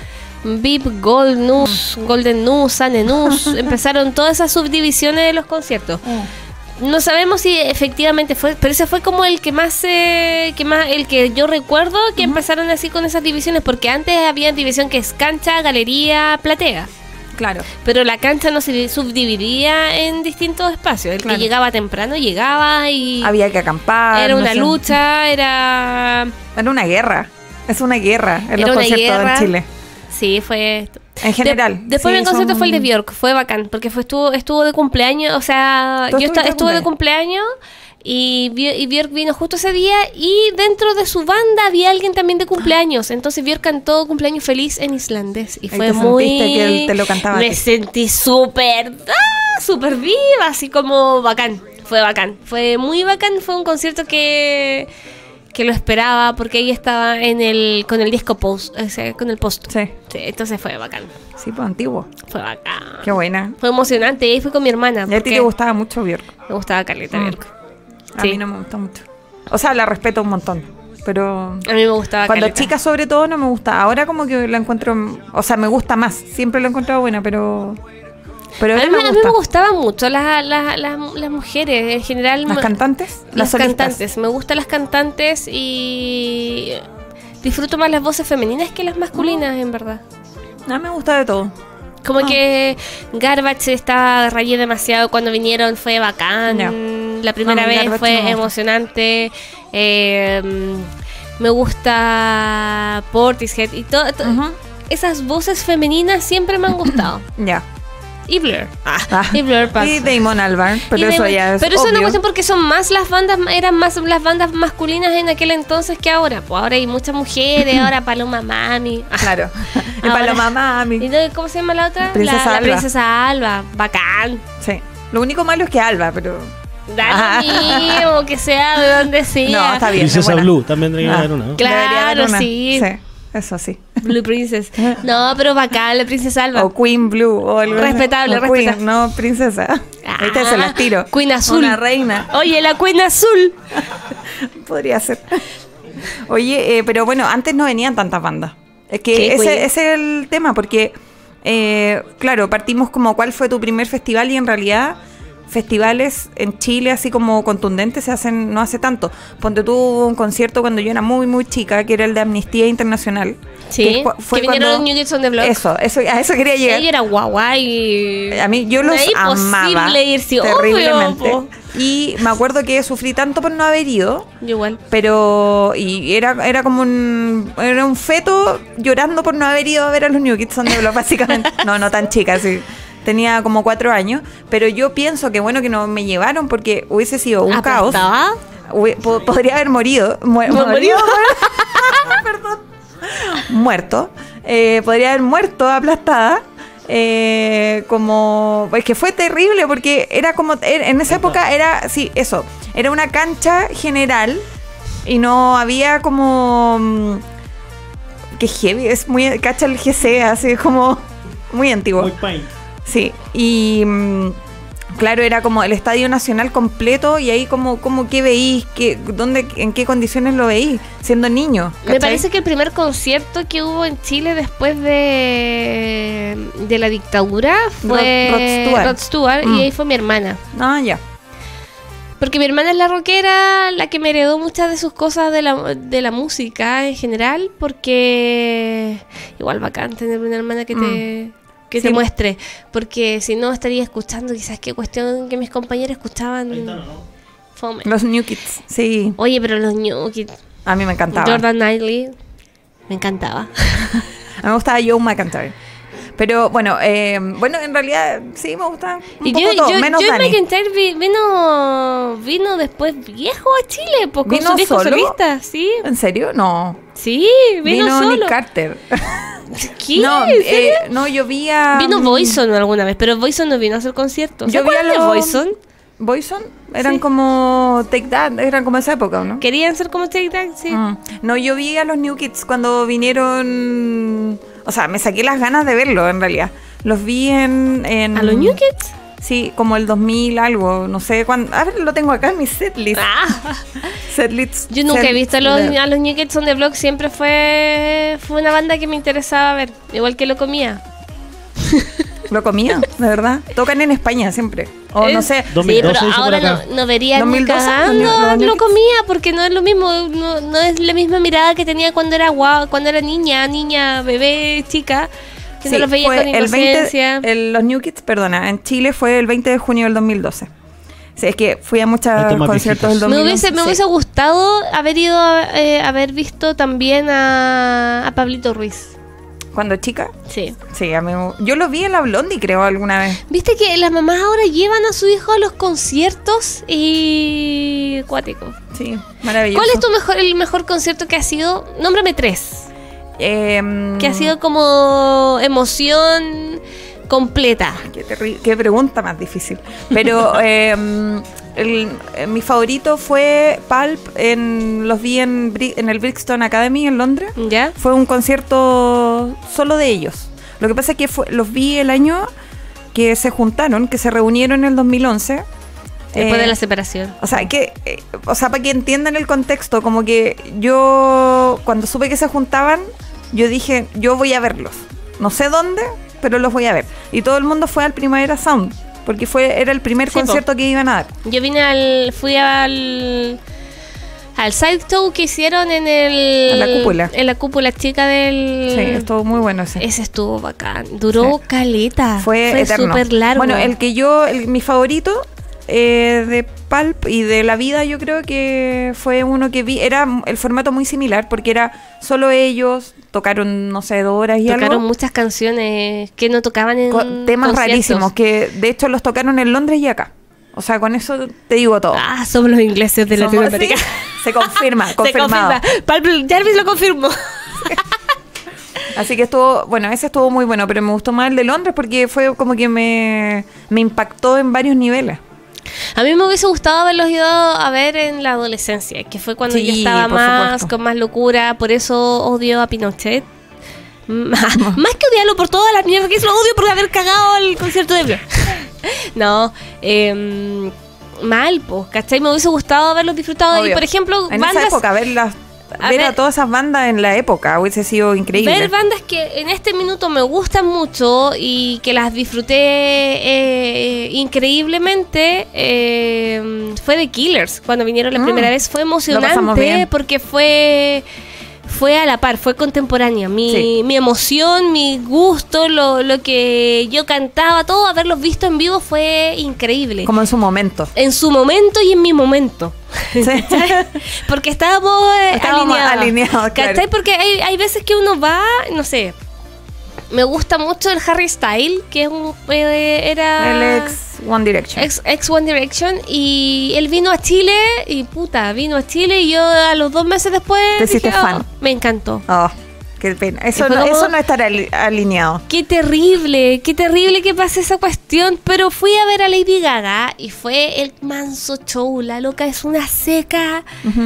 V I P, Gold News, Golden News, Sane News. Empezaron todas esas subdivisiones de los conciertos. No sabemos si efectivamente fue, pero ese fue como el que más, eh, que más, el que yo recuerdo que empezaron así con esas divisiones, porque antes había división que es cancha, galería, platea. Claro. Pero la cancha no se subdividía en distintos espacios. El Claro. que llegaba temprano llegaba y Había que acampar. era no una sé. lucha, era... Era una guerra. Es una guerra en Era los una conciertos guerra. en Chile. Sí, fue... En general. De- después sí, mi concierto son- fue el de Björk, fue bacán, porque fue estuvo estuvo de cumpleaños, o sea, ¿Tú yo esta- estuviste de estuve de cumpleaños y, Björk- y Björk vino justo ese día y dentro de su banda había alguien también de cumpleaños, entonces Björk cantó cumpleaños feliz en islandés y Ahí fue te muy... sentiste que él te lo cantaba a Me ti. sentí súper, ah, súper viva, así como bacán, fue bacán, fue muy bacán, fue un concierto que... que lo esperaba porque ella estaba en el con el disco post, o sea, con el post. Sí, Sí, entonces fue bacán. sí, pues antiguo. Fue bacán. Qué buena. Fue emocionante. Y ahí fui con mi hermana. Y a ti porque te gustaba mucho Björk. Me gustaba Carlita Mm. Björk. A Sí. mí no me gusta mucho. O sea, la respeto un montón. Pero A mí me gustaba cuando Carlita. chica sobre todo no me gusta. Ahora como que la encuentro... O sea, me gusta más. Siempre la he encontrado buena, pero... Pero A mí, ahora me- me a mí gusta. me gustaban mucho las, las, las, las mujeres. En general. ¿Las me- cantantes? Las solistas. cantantes. Me gustan las cantantes y... Disfruto más las voces femeninas que las masculinas, en verdad. A mí me gusta de todo. Como Ah. que Garbage estaba rayé demasiado cuando vinieron, fue bacán. Ya. La primera No, vez Garbage fue no me gusta. emocionante. Eh, me gusta Portishead y todo. to- Ujú. Esas voces femeninas siempre me han gustado. Ya. Y Blur. Ah, Ah. y Blur pasa. Y Damon Albarn. Pero Y eso de- ya es pero eso es una obvio. cuestión porque son más las bandas, eran más las bandas masculinas en aquel entonces que ahora. Pues ahora hay muchas mujeres, ahora Paloma Mami. Ah, Claro. Y Ahora- Paloma Mami. ¿y no- ¿Cómo se llama la otra? Princesa la, la Alba. princesa Alba. Bacán. Sí. Lo único malo es que Alba, pero... Da lo mismo, que sea de donde sea. No, está bien. es Princesa buena. Blue, también tendría que Ah. haber una, ¿no? Claro. Debería haber una. sí. Sí, eso sí. Blue Princess. No, pero bacán, la princesa Alba. O Queen Blue. O algo así. Respetable, O Queen, respetable. no princesa. Ah, Ahorita se las tiro. Queen Azul. Una reina. Oye, la Queen Azul. Podría ser. Oye, eh, pero bueno, antes no venían tantas bandas. Es que ¿Qué, ese, Queen? ese es el tema, porque, eh, claro, partimos como cuál fue tu primer festival y en realidad festivales en Chile así como contundentes se hacen no hace tanto. Ponte tú un concierto cuando yo era muy, muy chica, que era el de Amnistía Internacional. Sí, que cu- que vinieron los New Kids on the Block. Eso, eso, a eso quería llegar. Ella era guagua y... A mí yo los Era amaba imposible irse, terriblemente. obvio, po. Y me acuerdo que sufrí tanto por no haber ido. Yo igual. Pero y era era como un era un feto llorando por no haber ido a ver a los New Kids on the Block, básicamente. No, no tan chica, sí. Tenía como cuatro años, pero yo pienso que bueno que no me llevaron porque hubiese sido un caos. ¿Aplastada? Hubie- po- podría haber morido. Mu- ¿Mo- morido, perdón. Muerto. Eh, podría haber muerto aplastada. Eh, como es que fue terrible porque era como er- en esa época era sí eso era una cancha general y no había como mm, que heavy, es muy, cacha el G C, así como muy antiguo. Muy paint. Sí, y mm, claro, era como el Estadio Nacional completo y ahí como, como ¿qué veís? ¿Qué, dónde, ¿En qué condiciones lo veís? Siendo niño. ¿cachai? Me parece que el primer concierto que hubo en Chile después de, de la dictadura fue Rod, Rod Stewart, Rod Stewart mm. y ahí fue mi hermana. Ah, ya. Porque mi hermana es la rockera, la que me heredó muchas de sus cosas de la, de la música en general, porque igual bacán tener una hermana que te, que Sí. te muestre, porque si no estaría escuchando quizás qué cuestión que mis compañeros escuchaban. Ahí está, ¿no? Fome. Los New Kids, sí. Oye, pero los New Kids, A mí me encantaba. Jordan Knightley, me encantaba. A mí me gustaba Joe McIntyre. Pero bueno, eh, bueno, en realidad sí me gustaba un Y poco yo, todo, yo, menos Joe Dani. McIntyre vi- vino, vino después viejo a Chile, pues con ¿Vino su disco solo? solista, sí. ¿En serio? No. Sí, vino, Vino solo. Nick Carter. ¿Qué? No, ¿En serio? eh, no, yo vi a... Vino Boyzone alguna vez, pero Boyzone no vino a hacer conciertos. Yo ¿Se vi a acuerdan de los- Boyzone? Boyzone eran Sí. como Take That, eran como esa época, ¿no? Querían ser como Take That, sí. Mm. No, yo vi a los New Kids cuando vinieron... O sea, me saqué las ganas de verlo, en realidad. Los vi en... en ¿A los New Kids? Sí, como el dos mil algo, no sé cuándo. A ver, lo tengo acá en mi setlist. Ah, Setlist. yo nunca he set- visto a los, de- a los New Kids on the Block, siempre fue, fue una banda que me interesaba ver, igual que lo comía. Lo comía, de verdad. Tocan en España siempre. O no Es- sé. Sí, dos mil doce pero hizo ahora por acá. no, no vería ni dos mil doce, cagando los New- los New lo Kids. comía, porque no es lo mismo, no, no es la misma mirada que tenía cuando era guau, cuando era niña, niña, bebé, chica, que Sí, no los veía fue con el veinte, inocencia. el- los New Kids, perdona, en Chile fue el veinte de junio del dos mil doce. Sí, es que fui a muchos Estos más conciertos del viejitos. dos Me mil once. hubiese, me sí. hubiese gustado haber ido a, eh, haber visto también a, a Pablito Ruiz. Cuando chica, Sí. sí, a mí, yo lo vi en la Blondie, creo, alguna vez. Viste que las mamás ahora llevan a su hijo a los conciertos y cuático. Sí, maravilloso. ¿Cuál es tu mejor, el mejor concierto que ha sido? Nómbrame tres. Em, Que ha sido como emoción completa. Qué, terri- qué pregunta más difícil. Pero em, el- eh, mi favorito fue Pulp. En, los vi en, Bri- en el Brixton Academy en Londres. ¿Ya? Fue un concierto solo de ellos. Lo que pasa es que fue- los vi el año que se juntaron, que se reunieron en el dos mil once. Después Eh, de la separación. O sea, que, eh, o sea, para que entiendan el contexto, como que yo, cuando supe que se juntaban, yo dije, yo voy a verlos. No sé dónde, pero los voy a ver. Y todo el mundo fue al Primavera Sound, porque fue era el primer Sí, po. concierto que iban a dar. Yo vine al. Fui al. Al side show que hicieron en el. En la cúpula. En la cúpula chica del. Sí, estuvo muy bueno ese. Ese estuvo bacán. Duró Sí. caleta. Fue eterno. súper largo. Bueno, el que yo, el- mi favorito eh, de Pulp y de la vida, yo creo que fue uno que vi. Era el formato muy similar, porque era solo ellos, tocaron, no sé, dos horas y Tocaron algo. muchas canciones que no tocaban en. Con temas conciertos. rarísimos, que de hecho los tocaron en Londres y acá. O sea, con eso te digo todo. Ah, somos los ingleses de Somos- Latinoamérica. sí, se confirma, Se confirmado. confirma. Pablo Jarvis lo confirmó. Así que estuvo, bueno, ese estuvo muy bueno, pero me gustó más el de Londres porque fue como que me, me impactó en varios niveles. A mí me hubiese gustado haberlos ido a ver en la adolescencia, que fue cuando Sí, yo estaba por más, supuesto. con más locura, por eso odio a Pinochet. Más más que odiarlo por toda la mierda que hizo, lo odio por haber cagado el concierto de Blur. No, eh, mal, pues, ¿cachai? Me hubiese gustado haberlos disfrutado. Y Obvio. por ejemplo, En bandas, esa época, ver, las, A ver, ver- a todas esas bandas en la época hubiese sido increíble. ver bandas que en este minuto me gustan mucho y que las disfruté eh, increíblemente eh, fue The Killers. Cuando vinieron la Mm. primera vez fue Lo pasamos emocionante bien. porque fue fue a la par, fue contemporánea. Mi, Sí. mi emoción, mi gusto, lo, lo que yo cantaba, todo haberlos visto en vivo fue increíble. Como en su momento. En su momento y en mi momento. Sí. Porque estábamos, eh, Estábamos alineados. alineados, claro. ¿Cachai? Porque hay, hay veces que uno va, no sé, me gusta mucho el Harry Styles, que es un, eh, era El ex One Direction. ex, ex One Direction, y él vino a Chile, y puta, vino a Chile, y yo a los dos meses después Te hiciste dije, fan. "Oh, me encantó. Oh, qué pena. Eso Y fue no, como- eso no estar ali- alineado. Qué terrible, qué terrible que pase esa cuestión, pero fui a ver a Lady Gaga y fue el manso show, la loca es una seca, Ujú.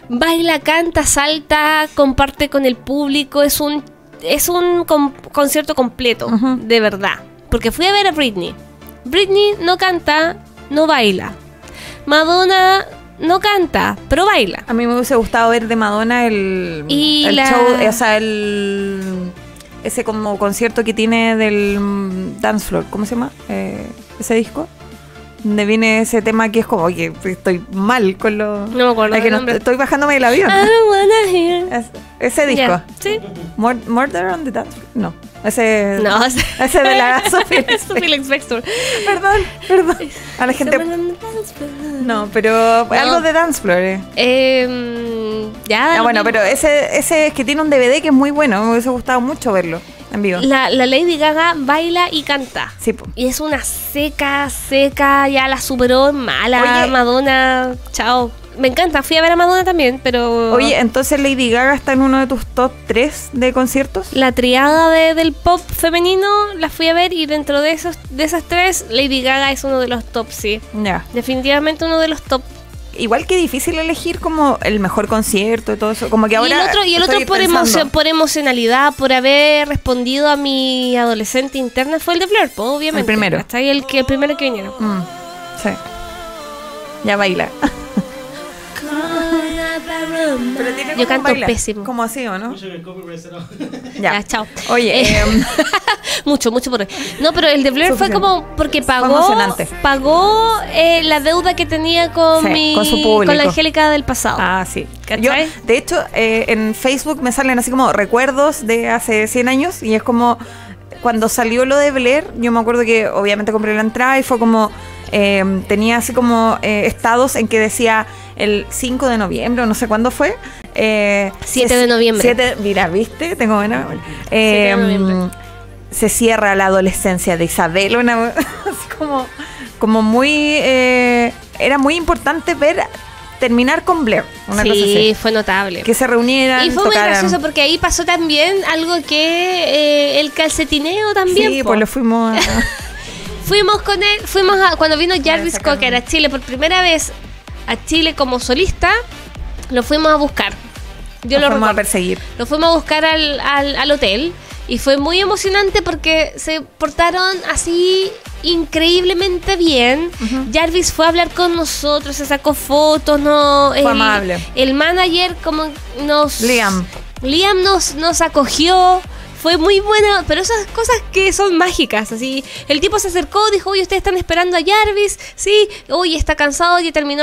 baila, canta, salta, comparte con el público. Es un, es un con- concierto completo, uh-huh. de verdad. Porque fui a ver a Britney. Britney no canta, no baila. Madonna no canta, pero baila. A mí me hubiese gustado ver de Madonna el, y el la... show, o sea, el ese como concierto que tiene del Dance Floor, ¿cómo se llama? Eh, ese disco. Donde viene ese tema que es como que estoy mal con lo... No me acuerdo. Que no, estoy bajándome del avión. I don't wanna hear. Ese, ese disco. Yeah. ¿Sí? Mur- Murder on the Dance Floor. No. Ese, no, ese, ese de la Sophie Spector. Perdón, perdón. A la gente... No, pero no. Algo de Dance Floor. Eh. Eh, ya. Ah, bueno, pero ese, ese es que tiene un D V D que es muy bueno. Me hubiese gustado mucho verlo en vivo. La, la Lady Gaga baila y canta. Sí, po. Y es una seca, seca, ya la superó, mala. Oye, Madonna, chao. Me encanta, fui a ver a Madonna también, pero... Oye, entonces Lady Gaga está en uno de tus top tres de conciertos. La triada de, del pop femenino la fui a ver y dentro de esos de esas tres, Lady Gaga es uno de los top, sí. Ya. Yeah. Definitivamente uno de los top. Igual que difícil elegir como el mejor concierto y todo eso. Como que ahora y el otro, y el otro por, emoción, por emocionalidad, por haber respondido a mi adolescente interna fue el de Blur, pues, obviamente. El primero. Hasta ahí el, que, el primero que vinieron. Mm, sí. Ya baila. Pero tiene yo canto baila, pésimo. Como así, ¿o no? Ya, ya chao. Oye, eh, mucho, mucho por hoy. No, pero el de Blur fue como porque pagó pagó eh, la deuda que tenía con sí, mi con su público, con la Angélica del pasado. Ah, sí. Yo, de hecho, eh, en Facebook me salen así como recuerdos de hace cien años y es como cuando salió lo de Blair, yo me acuerdo que obviamente compré la entrada y fue como eh, tenía así como eh, estados en que decía el cinco de noviembre, no sé cuándo fue. Eh, siete de noviembre. siete, mira, ¿viste? Tengo buena. Eh, siete de noviembre. Se cierra la adolescencia de Isabel, una, así como, como muy... Eh, era muy importante ver... terminar con Blair, una sí, cosa así. Sí, fue notable. Que se reunieran, y fue tocaran. Muy gracioso porque ahí pasó también algo que eh, el calcetineo también. Sí, po. pues lo fuimos a... fuimos con él, fuimos a, cuando vino Jarvis Cocker a Chile por primera vez a Chile como solista, lo fuimos a buscar. Yo lo lo fuimos recuerdo. a perseguir. Lo fuimos a buscar al, al, al hotel. Y fue muy emocionante porque se portaron así increíblemente bien. Uh-huh. Jarvis fue a hablar con nosotros, se sacó fotos, no, fue el, amable. El manager como nos Liam. Liam nos, nos acogió. Fue muy buena, pero esas cosas que son mágicas, así. El tipo se acercó, dijo, oye, ustedes están esperando a Jarvis, sí, oye, está cansado, ya terminó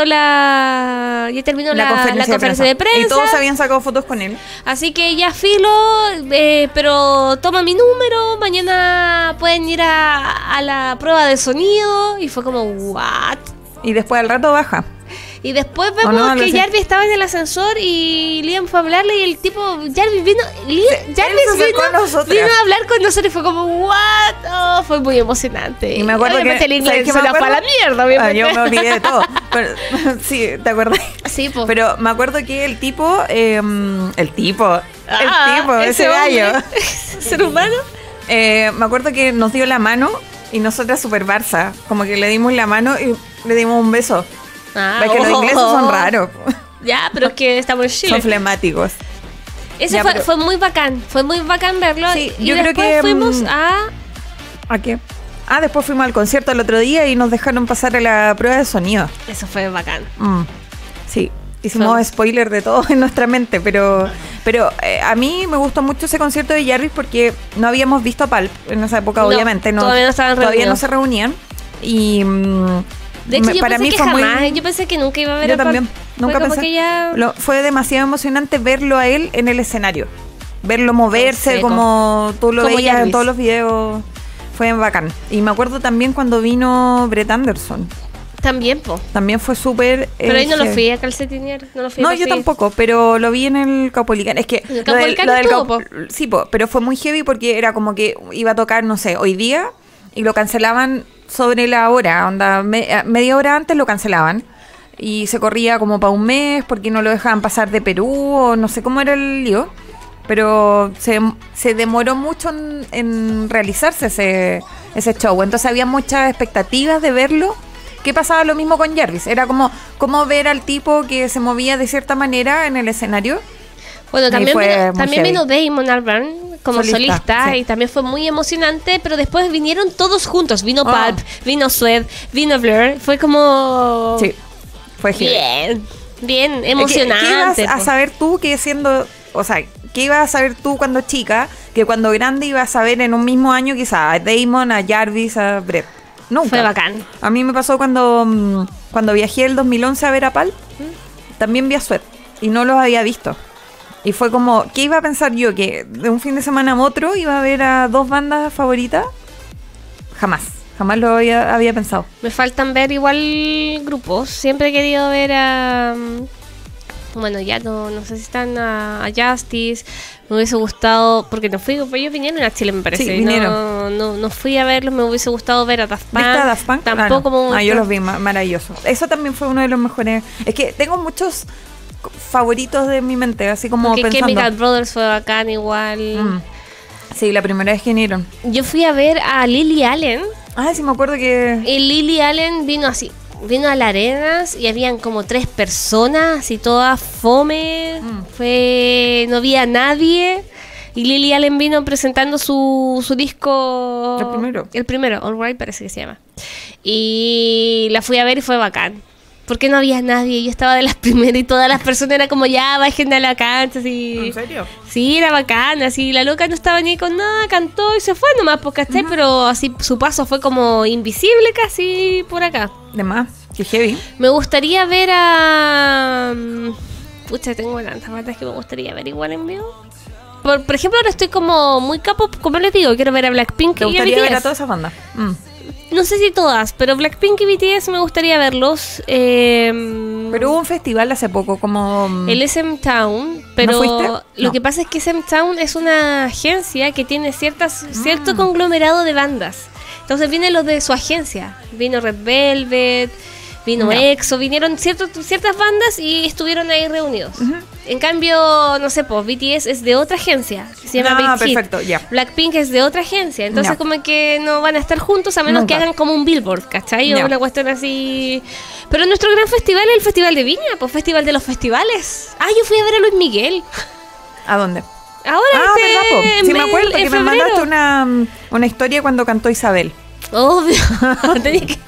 la ya terminó la, la, conferencia, la conferencia de, prensa. de prensa. Y todos habían sacado fotos con él. Así que ya filo, eh, pero toma mi número, mañana pueden ir a, a la prueba de sonido. Y fue como, what? Y después al rato baja. Y después vemos no, que Jarvis estaba en el ascensor y Liam fue a hablarle y el tipo, Jarvis vino, Liam, Jarvis vino, vino a hablar con nosotros y fue como, what? Oh, fue muy emocionante. Y me acuerdo obviamente que el inglés que se la fue a la mierda, obviamente. Ah, yo me olvidé de todo. Pero, sí, ¿te acuerdas? Sí, po. Pero me acuerdo que el tipo, eh, el tipo, ah, el tipo, ese, ese gallo. ¿Ser humano? Eh, me acuerdo que nos dio la mano y nosotras super Barça, como que le dimos la mano y le dimos un beso. Ah, es que oh, los ingleses oh, son raros. Ya, pero es que estamos en Chile. Son flemáticos. Eso ya, fue, pero... fue muy bacán. Fue muy bacán verlo. Sí, y yo después creo que fuimos a... ¿A qué? Ah, después fuimos al concierto el otro día y nos dejaron pasar a la prueba de sonido. Eso fue bacán. Mm, sí, hicimos fue... spoiler de todo en nuestra mente, pero pero eh, a mí me gustó mucho ese concierto de Jarvis porque no habíamos visto a Pulp en esa época, no, obviamente. No, todavía no estaban Todavía reunidos. no se reunían y... Mm, de hecho, yo para pensé mí que fue jamás, muy... yo pensé que nunca iba a ver yo a también, Pulp. nunca fue pensé. Ya... Lo, fue demasiado emocionante verlo a él en el escenario. Verlo moverse como tú lo como veías Jarvis. En todos los videos. Fue bacán. Y me acuerdo también cuando vino Brett Anderson. También, po. También fue súper... Pero eh, ahí no lo fui a calcetinear. No, lo fui no a yo tampoco, pero lo vi en el Caupolicán. Es que... ¿El Caupolicán estuvo, po? Sí, po, pero fue muy heavy porque era como que iba a tocar, no sé, hoy día y lo cancelaban sobre la hora, onda, me, media hora antes lo cancelaban y se corría como para un mes porque no lo dejaban pasar de Perú o no sé cómo era el lío, pero se, se demoró mucho en, en realizarse ese, ese show, entonces había muchas expectativas de verlo. ¿Qué pasaba lo mismo con Jarvis? Era como como ver al tipo que se movía de cierta manera en el escenario. Bueno, también, vino, también heavy. vino Damon Albarn como solista, solista sí. Y también fue muy emocionante, pero después vinieron todos juntos. Vino oh. Pulp, vino Suede, vino Blur. Fue como... Sí, fue heavy. Bien, bien, emocionante. ¿Qué, qué ibas a saber tú que siendo... O sea, ¿qué ibas a saber tú cuando chica que cuando grande ibas a ver en un mismo año quizá a Damon, a Jarvis, a Brett? Nunca. Fue bacán. A mí me pasó cuando, cuando viajé el dos mil once a ver a Pulp, ¿Mm? También vi a Suede y no los había visto. Y fue como, ¿qué iba a pensar yo? ¿Que de un fin de semana a otro iba a ver a dos bandas favoritas? Jamás, jamás lo había, había pensado. Me faltan ver igual grupos. Siempre he querido ver a... Bueno, ya no, no sé si están a, a Justice. Me hubiese gustado, porque no fui, pues ellos vinieron a Chile, me parece. Sí, vinieron. No, no, no fui a verlos, me hubiese gustado ver a Daft Punk. ¿Viste a Daft Punk? Tampoco ah, no. como... Ah, yo los vi, maravilloso. Eso también fue uno de los mejores. Es que tengo muchos favoritos de mi mente, así como porque pensando. Chemical Brothers fue bacán igual. Mm. Sí, la primera vez que vinieron. Yo fui a ver a Lily Allen. Ah, sí me acuerdo que... Y Lily Allen vino así, vino a la Arenas y habían como tres personas y todas fome. Mm. Fue... No había nadie. Y Lily Allen vino presentando su, su disco... El primero. El primero, All Right parece que se llama. Y la fui a ver y fue bacán. Porque no había nadie, yo estaba de las primeras y todas las personas eran como ya, bajen de la cancha, así. ¿En serio? Sí, era bacán, así, la loca no estaba ni con nada, cantó y se fue nomás, pues, ¿cachai? Uh-huh. Pero así su paso fue como invisible casi por acá. De más, qué heavy. Me gustaría ver a... Pucha, tengo tantas bandas que me gustaría ver igual en vivo. Por, por ejemplo, ahora estoy como muy capo, como les digo, quiero ver a Blackpink y a B T S. Me gustaría ver a todas esas bandas. Mm. No sé si todas, pero Blackpink y B T S me gustaría verlos. Eh, pero hubo un festival hace poco, como... El S M Town, pero ¿No fuiste? lo No. que pasa es que S M Town es una agencia que tiene ciertas mm. cierto conglomerado de bandas. Entonces vienen los de su agencia. Vino Red Velvet, vino no. EXO, vinieron ciertos, ciertas bandas y estuvieron ahí reunidos. Uh-huh. En cambio, no sé, pues B T S es de otra agencia, que se llama ah, Big Hit. Perfecto, ya. Blackpink es de otra agencia, entonces no. como que no van a estar juntos a menos Nunca. que hagan como un billboard, ¿cachai? No. O una cuestión así. Pero nuestro gran festival es el Festival de Viña, pues Festival de los Festivales. Ah, yo fui a ver a Luis Miguel. ¿A dónde? Ahora ah, este, ¿verdad, po? Sí, me acuerdo que febrero. me mandaste una, una historia cuando cantó Isabel. Obvio. Tenía que...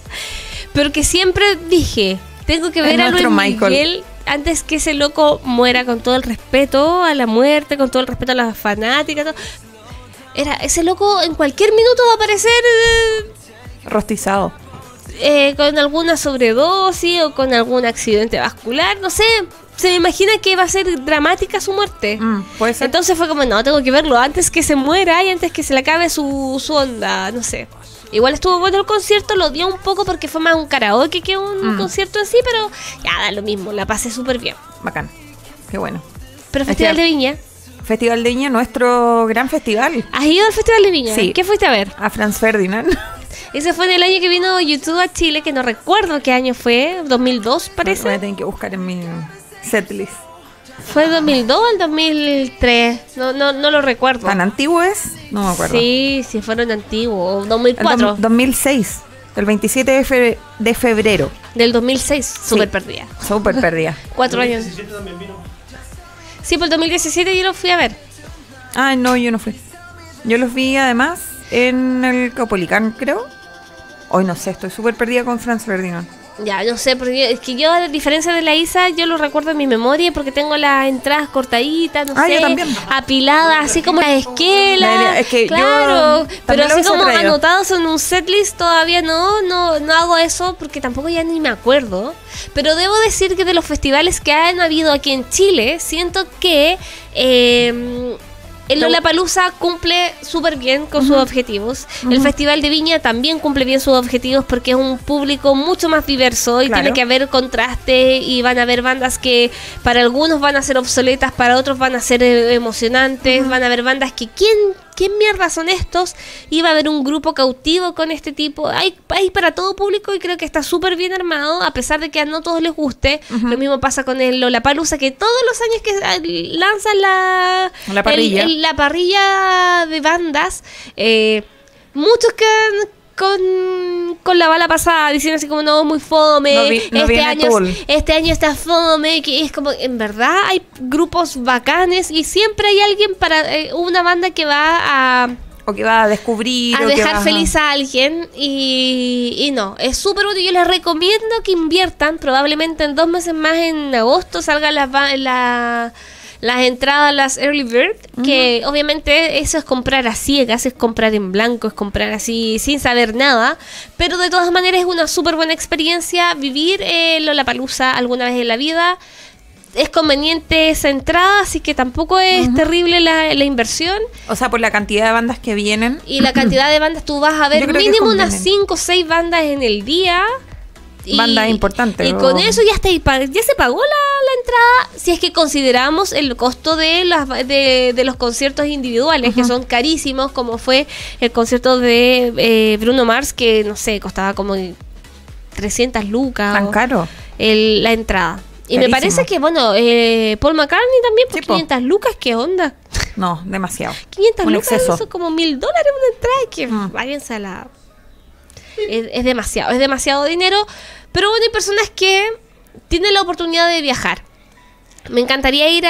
Pero que siempre dije, tengo que ver es a Luis Michael. Miguel antes que ese loco muera, con todo el respeto a la muerte, con todo el respeto a las fanáticas. Todo. Era, ese loco en cualquier minuto va a aparecer eh, rostizado. Eh, con alguna sobredosis o con algún accidente vascular, no sé. Se me imagina que va a ser dramática su muerte. Mm, puede ser. Entonces fue como, no, tengo que verlo antes que se muera y antes que se le acabe su, su onda, no sé. Igual estuvo bueno el concierto, lo dio un poco porque fue más un karaoke que un mm. concierto en sí, pero ya da lo mismo, la pasé súper bien. Bacán, qué bueno. Pero Festival de Viña. Festival de Viña, nuestro gran festival. ¿Has ido al Festival de Viña? Sí. ¿Qué fuiste a ver? A Franz Ferdinand. Ese fue en el año que vino YouTube a Chile, que no recuerdo qué año fue, dos mil dos parece. Voy a tener que buscar en mi setlist. ¿Fue dos mil dos o el dos mil tres? No, no, no lo recuerdo. ¿Tan antiguo es? No me acuerdo. Sí, sí fueron antiguos. dos mil cuatro. El dos mil seis. El veintisiete de, fe- de febrero. Del dos mil seis. Súper sí. perdida. Súper perdida. Cuatro años. También vino. Sí, por el dos mil diecisiete yo lo fui a ver. Ah, no, yo no fui. Yo los vi además en el Caupolicán, creo. Hoy no sé, estoy súper perdida con Franz Ferdinand. Ya, no sé, porque es que yo, a diferencia de la Isa, yo lo recuerdo en mi memoria porque tengo las entradas cortaditas, no ah, sé, yo también. apiladas, así como las esquelas. Es que claro, yo pero así como traído. anotados en un setlist todavía no, no, no hago eso porque tampoco ya ni me acuerdo. Pero debo decir que de los festivales que han habido aquí en Chile, siento que eh, el Lollapalooza cumple súper bien con uh-huh. sus objetivos. Uh-huh. El Festival de Viña también cumple bien sus objetivos porque es un público mucho más diverso y claro. tiene que haber contraste y van a haber bandas que para algunos van a ser obsoletas, para otros van a ser eh, emocionantes, uh-huh. van a haber bandas que ¿quién, quién mierda son estos? Y va a haber un grupo cautivo con este tipo. Hay, hay para todo público y creo que está súper bien armado, a pesar de que a no todos les guste. Uh-huh. Lo mismo pasa con el Lollapalooza, que todos los años que lanzan la, la parrilla. El, el, la parrilla de bandas, eh, muchos quedan con, con la bala pasada, diciendo así como no, muy fome, No vi- no este, viene año, cool. este año está fome, que es como, en verdad hay grupos bacanes y siempre hay alguien para, eh, una banda que va a... O que va a descubrir. a o que dejar va a- feliz a alguien y, y no, es súper útil. Yo les recomiendo que inviertan. Probablemente en dos meses más, en agosto, salgan las, va- la- las entradas, las Early Bird, que obviamente eso es comprar a ciegas, es comprar en blanco, es comprar así sin saber nada, pero de todas maneras es una súper buena experiencia vivir eh, Lollapalooza alguna vez en la vida. Es conveniente esa entrada, así que tampoco es terrible la, la inversión. O sea, por la cantidad de bandas que vienen. Y la cantidad de bandas, tú vas a Yo ver creo que mínimo conviene. unas cinco o seis bandas en el día. Y- Bandas importantes, Y o- con eso ya está, ya se pagó la, la entrada, si es que consideramos el costo de, las, de, de los conciertos individuales, que son carísimos, como fue el concierto de eh, Bruno Mars, que no sé, costaba como trescientas lucas. Tan o caro. el- la entrada. Y Carísimo. me parece que, bueno, eh, Paul McCartney también, por Sí, po. quinientas lucas, ¿qué onda? No, demasiado. quinientas Un lucas, exceso. eso es como mil dólares una entrada, que Mm. váyanse a la... Es, es demasiado, es demasiado dinero, pero bueno, hay personas que tienen la oportunidad de viajar. Me encantaría ir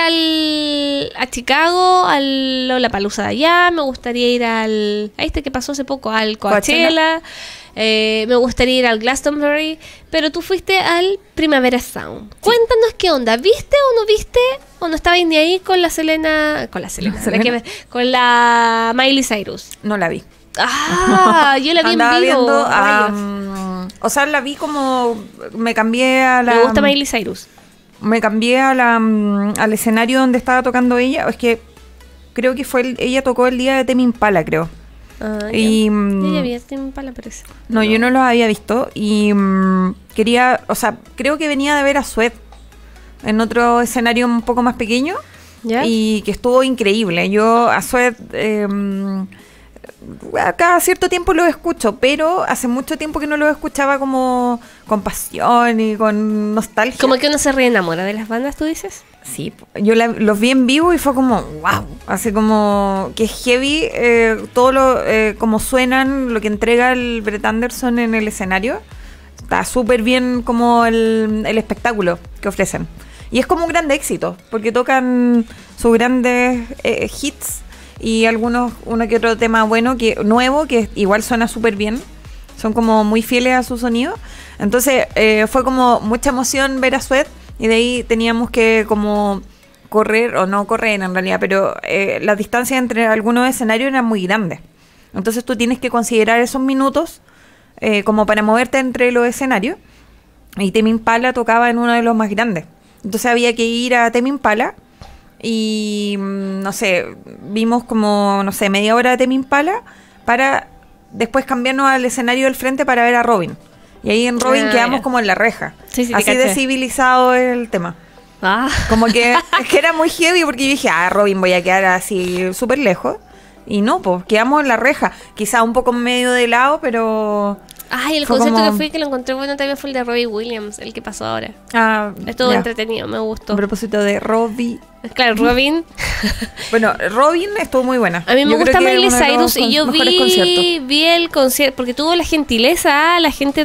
al a Chicago, al Lollapalooza de allá, me gustaría ir al... a este que pasó hace poco, al Coachella, eh, me gustaría ir al Glastonbury, pero tú fuiste al Primavera Sound. Cuéntanos qué onda, ¿viste o no viste? ¿O no estabas ni ahí con la Selena? Con la Selena, ¿La nada que Selena? ver, con la Miley Cyrus. No la vi. Ah, yo la vi en Andaba vivo. viendo a, rayos. mm, o sea, la vi como me cambié a la Me gusta Miley Cyrus. me cambié a la mm, al escenario donde estaba tocando ella, es que creo que fue el- ella tocó el día de Tame Impala, creo. Ah, ya. Y, mm, Yo ya vi, este Impala, parece. No, yo no los había visto y mm, quería, o sea, creo que venía de ver a Sweat en otro escenario un poco más pequeño ¿Ya? y que estuvo increíble. Yo a Sweat eh, mm, a cada cierto tiempo lo escucho, pero hace mucho tiempo que no lo escuchaba como con pasión y con nostalgia. Como que uno se reenamora de las bandas, ¿tú dices? Sí, yo la- los vi en vivo y fue como, wow, así como que es heavy, eh, todo lo, eh, como suenan, lo que entrega el Brett Anderson en el escenario, está súper bien como el, el espectáculo que ofrecen. Y es como un gran éxito, porque tocan sus grandes eh, hits y algunos, uno que otro tema bueno, que nuevo, que igual suena súper bien, son como muy fieles a su sonido. Entonces eh, fue como mucha emoción ver a Sweat. Y de ahí teníamos que como correr, o no correr en realidad, pero eh, las distancias entre algunos escenarios eran muy grandes. Entonces tú tienes que considerar esos minutos eh, como para moverte entre los escenarios. Y Tame Impala tocaba en uno de los más grandes. Entonces había que ir a Tame Impala y, mm, no sé, vimos como, no sé, media hora de Tame Impala para después cambiarnos al escenario del frente para ver a Robin. Y ahí en Robin Ah, quedamos ya. como en la reja. Sí, sí, te Así de caché. civilizado el tema. Ah. Como que, es que era muy heavy porque yo dije, ah, Robin, voy a quedar así súper lejos. Y no, pues quedamos en la reja. Quizá un poco medio de lado, pero... Ay, el Fue concierto como- que fui que lo encontré bueno también fue el de Robbie Williams, el que pasó ahora. Ah, Estuvo ya. entretenido, me gustó. A propósito de Robbie. Claro, Robin. Bueno, Robin estuvo muy buena. A mí me Yo gusta creo que Miley uno de los Cyrus y con- yo mejores conciertos. vi, vi el concierto, porque tuvo la gentileza, la gente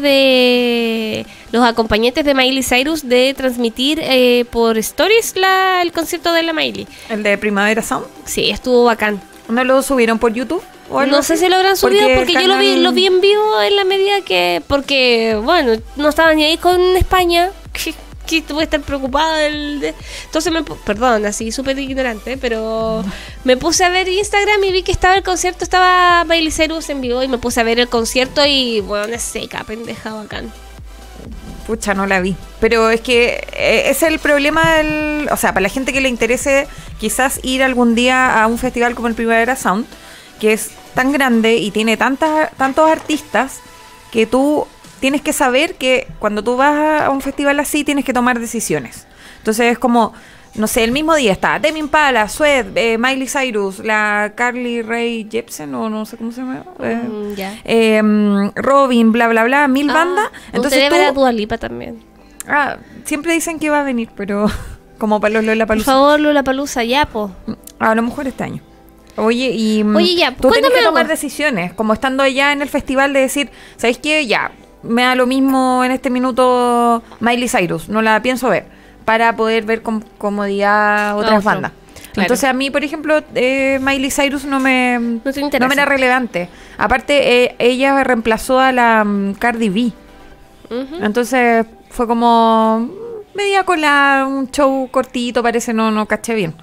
de los acompañantes de Miley Cyrus, de transmitir eh, por stories la, el concierto de la Miley. El de Primavera Sound. Sí, estuvo bacán. ¿No lo subieron por YouTube? ¿O algo No así? sé si lo habrán subido Porque porque, el yo lo vi, canal- lo vi en vivo en la medida que... Porque, bueno, no estaba ni ahí con España. Que, que tuve que estar preocupada del... de- Entonces, me, pu- perdón, así súper ignorante, pero me puse a ver Instagram y vi que estaba el concierto, estaba Miley Cyrus en vivo y me puse a ver el concierto y, bueno, es seca, pendeja, bacán. Pucha, no la vi. Pero es que eh, ese es el problema del... O sea, para la gente que le interese quizás ir algún día a un festival como el Primavera Sound, que es tan grande y tiene tantas, tantos artistas, que tú tienes que saber que cuando tú vas a un festival así tienes que tomar decisiones. Entonces es como, no sé, el mismo día está Tame Impala, Sweat, eh, Miley Cyrus, la Carly Rae Jepsen, o no sé cómo se llama. eh, Mm, ya. eh, Robin, bla, bla, bla, mil bandas. Me Entonces gustaría tú, ver a Dua Lipa también. ah, siempre dicen que va a venir, pero como para los Por Lollapalooza. favor, Lollapalooza, ya, po. A lo mejor este año. Oye, y Oye, ya, tú tienes que cuéntame tomar algo. decisiones, como estando allá en el festival, de decir, ¿sabéis qué? Ya, me da lo mismo en este minuto Miley Cyrus, no la pienso ver, para poder ver con comodidad otras Otro. bandas. Claro. Entonces a mí, por ejemplo, eh, Miley Cyrus no me, No te interesa. no me era relevante. Aparte, eh, ella reemplazó a la um, Cardi B. Ujú. Entonces fue como media cola, un show cortito, parece, no, no caché bien.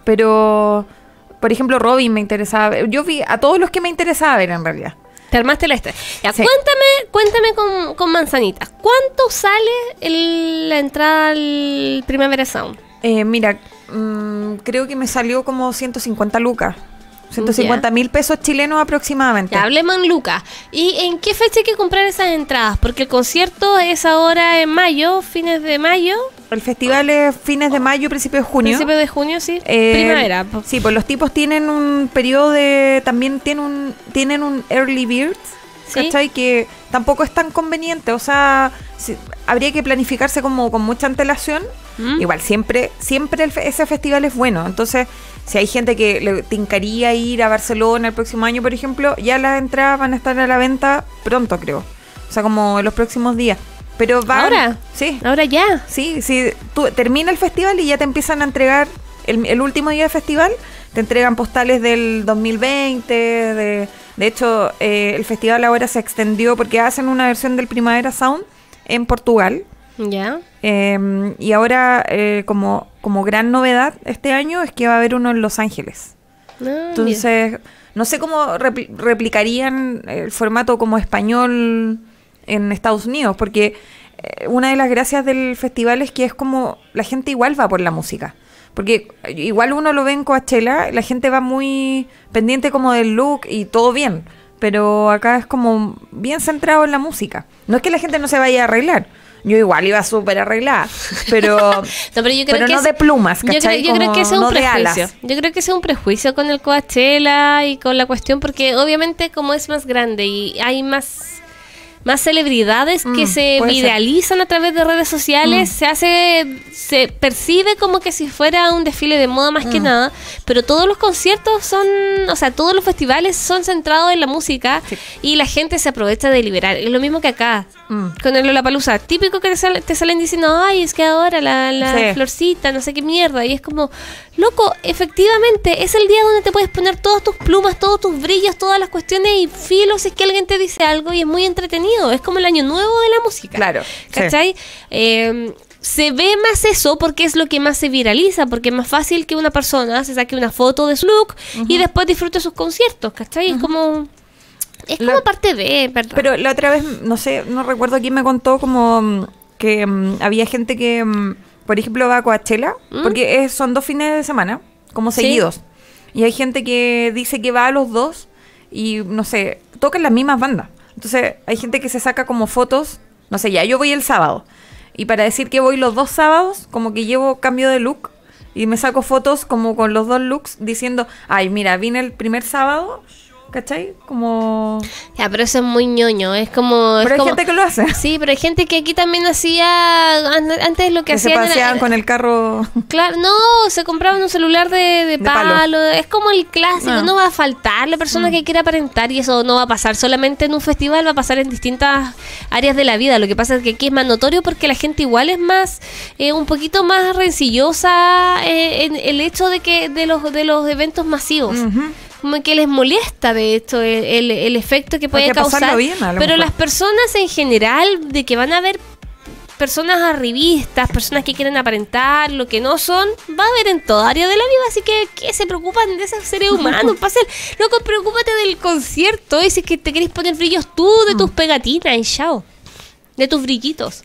Pero, por ejemplo, Robin me interesaba ver. Yo vi a todos los que me interesaba ver en realidad. Te armaste la este. Ya, Sí. cuéntame, cuéntame con, con manzanitas. ¿Cuánto sale el- la entrada al Primavera Sound? Eh, mira, mm, creo que me salió como ciento cincuenta lucas. ciento cincuenta mil pesos chilenos aproximadamente. Ya, hablemos en Lucas. ¿Y en qué fecha hay que comprar esas entradas? Porque el concierto es ahora en mayo, fines de mayo, El festival es fines de mayo, principios de junio. principios de junio, sí. Eh, Primavera. Sí, pues los tipos tienen un periodo de... También tienen un, tienen un early bird, Sí. ¿cachai? Que tampoco es tan conveniente. O sea, si- habría que planificarse como con mucha antelación. ¿Mm? Igual, siempre siempre el fe- ese festival es bueno. Entonces, si hay gente que le tincaría ir a Barcelona el próximo año, por ejemplo, ya las entradas van a estar a la venta pronto, creo. O sea, como en los próximos días. Pero van... ¿Ahora? Sí. Ahora ya. Sí, sí, tú termina el festival y ya te empiezan a entregar el, el último día de festival, te entregan postales del dos mil veinte, de, de hecho eh, el festival ahora se extendió porque hacen una versión del Primavera Sound en Portugal, Ya. eh, y ahora eh, como, como gran novedad este año es que va a haber uno en Los Ángeles. Ah, Entonces, no sé cómo repli- replicarían el formato como español en Estados Unidos, porque eh, una de las gracias del festival es que es como la gente igual va por la música. Porque igual uno lo ve en Coachella, la gente va muy pendiente como del look y todo bien, pero acá es como bien centrado en la música. No es que la gente no se vaya a arreglar. Yo igual iba súper arreglada, pero, No, pero yo creo pero que no es- de plumas, Yo creo, ¿cachai? yo creo Como que ese es un no de prejuicio. alas. Yo creo que ese es un prejuicio con el Coachella y con la cuestión, porque obviamente como es más grande y hay más más celebridades que Mm, se puede ser. viralizan a través de redes sociales, Mm. se hace, se percibe como que si fuera un desfile de moda más que Mm. nada, pero todos los conciertos son, o sea, todos los festivales son centrados en la música Sí. y la gente se aprovecha de liberar. Es lo mismo que acá. Mm. Con el Lollapalooza, típico que te, sale- te salen diciendo, ay, es que ahora la, la Sí. florcita, no sé qué mierda, y es como, loco, efectivamente, es el día donde te puedes poner todas tus plumas, todos tus brillos, todas las cuestiones y filos si es que alguien te dice algo y es muy entretenido, es como el año nuevo de la música. Claro, sí. ¿Cachai? Eh, se ve más eso porque es lo que más se viraliza, porque es más fácil que una persona se saque una foto de su look y después disfrute sus conciertos, ¿cachai? Es como... Es como La- parte de, ¿verdad? Pero la otra vez, no sé, no recuerdo quién me contó como mm, que mm, había gente que, mm, por ejemplo, va a Coachella, ¿Mm? porque es- son dos fines de semana, como Sí. seguidos. Y hay gente que dice que va a los dos y, no sé, tocan las mismas bandas. Entonces, hay gente que se saca como fotos, no sé, ya, yo voy el sábado. Y para decir que voy los dos sábados, como que llevo cambio de look y me saco fotos como con los dos looks diciendo, ay, mira, vine el primer sábado, ¿cachai? Como... Ya, pero eso es muy ñoño, es como... es Pero hay como- gente que lo hace. Sí, pero hay gente que aquí también hacía, an- antes lo que, Que se hacían era- paseaban con el carro. Claro, no, se compraban un celular de, de De palo. palo. Es como el clásico, Ah. no va a faltar la persona que quiera aparentar y eso no va a pasar solamente en un festival, va a pasar en distintas áreas de la vida. Lo que pasa es que aquí es más notorio porque la gente igual es más, eh, un poquito más rencillosa eh, en el hecho de que de los de los eventos masivos. Ujú. Como que les molesta de esto el, el- el efecto que puede que pasarlo causar. bien, a lo Pero mejor. las personas en general, de que van a ver personas arribistas, personas que quieren aparentar lo que no son, va a haber en toda área de la vida, así que ¿qué se preocupan de esos seres humanos? Pasa el- loco, preocúpate del concierto, y si es que te querés poner brillos tú de tus pegatinas y chao, de tus brillitos.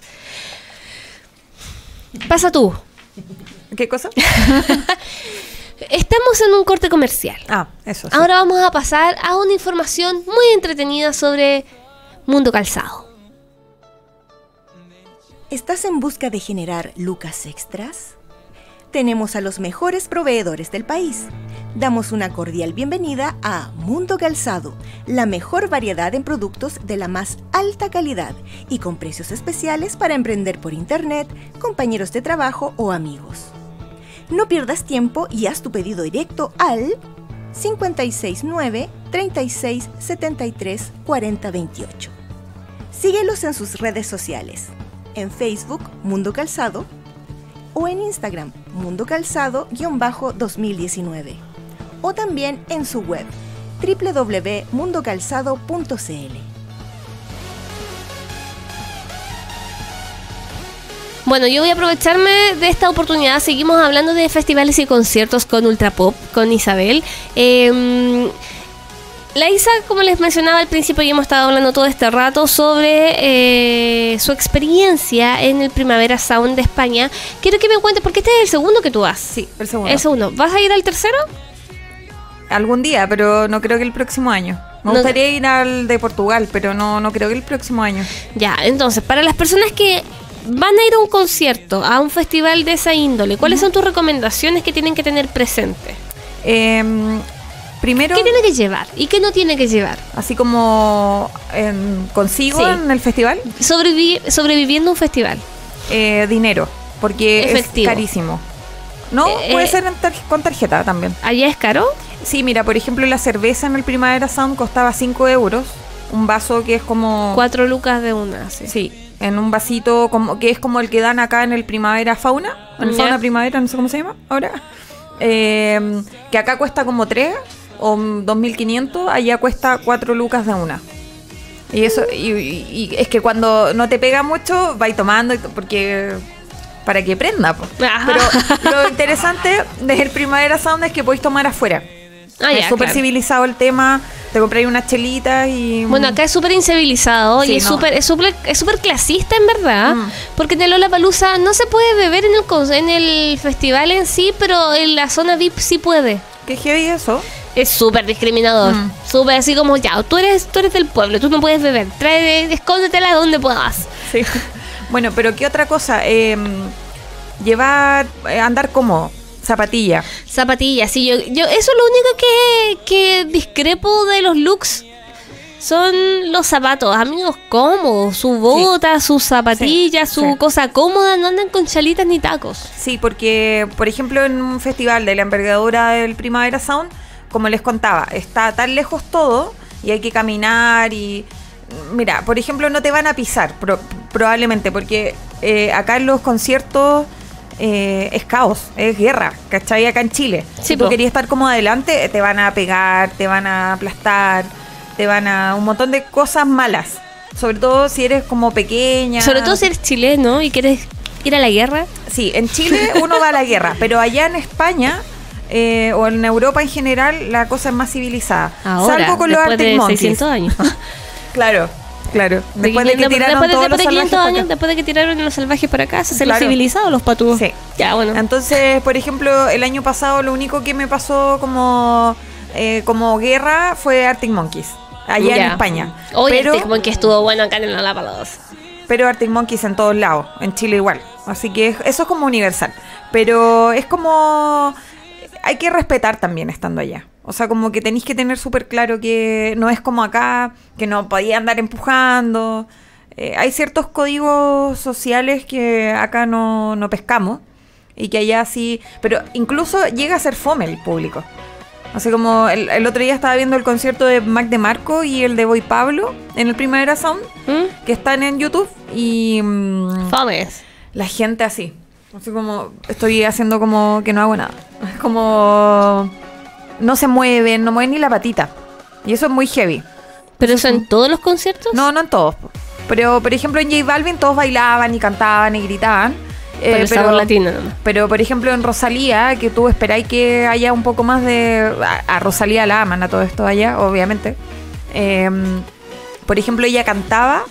Pasa tú. ¿Qué cosa? Estamos en un corte comercial. Ah, eso sí. Ahora vamos a pasar a una información muy entretenida sobre Mundo Calzado. ¿Estás en busca de generar lucas extras? Tenemos a los mejores proveedores del país. Damos una cordial bienvenida a Mundo Calzado, la mejor variedad en productos de la más alta calidad y con precios especiales para emprender por internet, compañeros de trabajo o amigos. No pierdas tiempo y haz tu pedido directo al cinco seis nueve, tres seis siete tres, cuatro cero dos ocho. Síguelos en sus redes sociales, en Facebook Mundo Calzado o en Instagram Mundo Calzado-dos mil diecinueve o también en su web doble u doble u doble u punto mundo calzado punto c l. Bueno, yo voy a aprovecharme de esta oportunidad. Seguimos hablando de festivales y conciertos con Ultrapop, con Isabel. Eh, la Isa, como les mencionaba al principio, y hemos estado hablando todo este rato sobre eh, su experiencia en el Primavera Sound de España. Quiero que me cuentes, porque este es el segundo que tú vas. Sí, el segundo. El segundo. ¿Vas a ir al tercero? Algún día, pero no creo que el próximo año. Me No- gustaría ir al de Portugal, pero no, no creo que el próximo año. Ya, entonces, para las personas que van a ir a un concierto, a un festival de esa índole, ¿cuáles son tus recomendaciones que tienen que tener presente? Eh, primero, ¿Qué tiene que llevar y qué no tiene que llevar? así como em, consigo Sí. en el festival, Sobrevi- sobreviviendo a un festival. eh, dinero, porque Efectivo. es carísimo. No, Eh, puede eh. ser en tar- con tarjeta también. ¿Allá es caro? Sí, mira, por ejemplo, la cerveza en el Primavera Sound costaba cinco euros. Un vaso que es como... Cuatro lucas de una, sí. Sí, en un vasito como que es como el que dan acá en el Primavera Fauna. En el Ya. Fauna Primavera, no sé cómo se llama ahora. Eh, que acá cuesta como tres o dos mil quinientos, allá cuesta cuatro lucas de una. Y eso, y, y- y es que cuando no te pega mucho, vais tomando, y to- porque para que prenda. Po. Ajá. Pero lo interesante del Primavera Sound es que podéis tomar afuera. Ah, es ya, súper claro. civilizado el tema. Te compráis unas chelitas y... Bueno, acá es súper incivilizado Sí, y es no. súper es súper es súper clasista en verdad, Mm. porque en el Lollapalooza no se puede beber en el con- en el festival en sí, pero en la zona V I P sí puede. ¿Qué heavy eso? Es súper discriminador, Mm. súper así como ya, tú eres tú eres del pueblo, tú no puedes beber, trae, escóndetela donde puedas. Sí. Bueno, pero ¿qué otra cosa? Eh, llevar, eh, andar cómodo, zapatilla. Zapatillas, sí, yo, yo eso es lo único que, que discrepo de los looks. Son los zapatos, amigos, cómodos, su bota, sus zapatillas, Sí, su sí. cosa cómoda, no andan con chalitas ni tacos. Sí, porque, por ejemplo, en un festival de la envergadura del Primavera Sound, como les contaba, está tan lejos todo y hay que caminar y... Mira, por ejemplo, no te van a pisar, pro- probablemente, porque eh, acá en los conciertos eh, es caos, es guerra, ¿cachai? Acá en Chile. Sí, si tú po. querías estar como adelante, te van a pegar, te van a aplastar, te van a... un montón de cosas malas. Sobre todo si eres como pequeña. Sobre todo si eres chileno y quieres ir a la guerra. Sí, en Chile uno va a la guerra, pero allá en España eh, o en Europa en general la cosa es más civilizada. Ahora, Salvo con los después Arctic de Monkeys. seiscientos años. Claro, claro. Después de que Después- tiraron después, todos después de los quinientos salvajes años, para acá. después de que tiraron los salvajes para acá, se hacen los Claro. civilizados los patúos. Sí. Ya, bueno. Entonces, por ejemplo, el año pasado lo único que me pasó como eh, como guerra fue Arctic Monkeys, allá Ya. en España. Oye, pero, este como que estuvo bueno acá en el Lollapalooza. pero Arctic Monkeys en todos lados, en Chile igual. Así que eso es como universal. Pero es como... hay que respetar también estando allá. O sea, como que tenéis que tener súper claro que no es como acá, que no podía andar empujando. Eh, hay ciertos códigos sociales que acá no, no pescamos y que allá sí... Pero incluso llega a ser fome el público. Así como el, el otro día estaba viendo el concierto de Mac DeMarco y el de Boy Pablo en el Primavera Sound, ¿Mm? que están en YouTube, y mm, Fomes. la gente así. Así como estoy haciendo como que no hago nada. Como no se mueven, no mueven ni la patita. Y eso es muy heavy. ¿Pero eso en todos los conciertos? No, no en todos. Pero, por ejemplo, en J Balvin todos bailaban y cantaban y gritaban. Por Eh, el sabor latino nomás. pero, por ejemplo, en Rosalía, que tú esperáis que haya un poco más de... A, a Rosalía la aman a todo esto allá, obviamente. Eh, por ejemplo, ella cantaba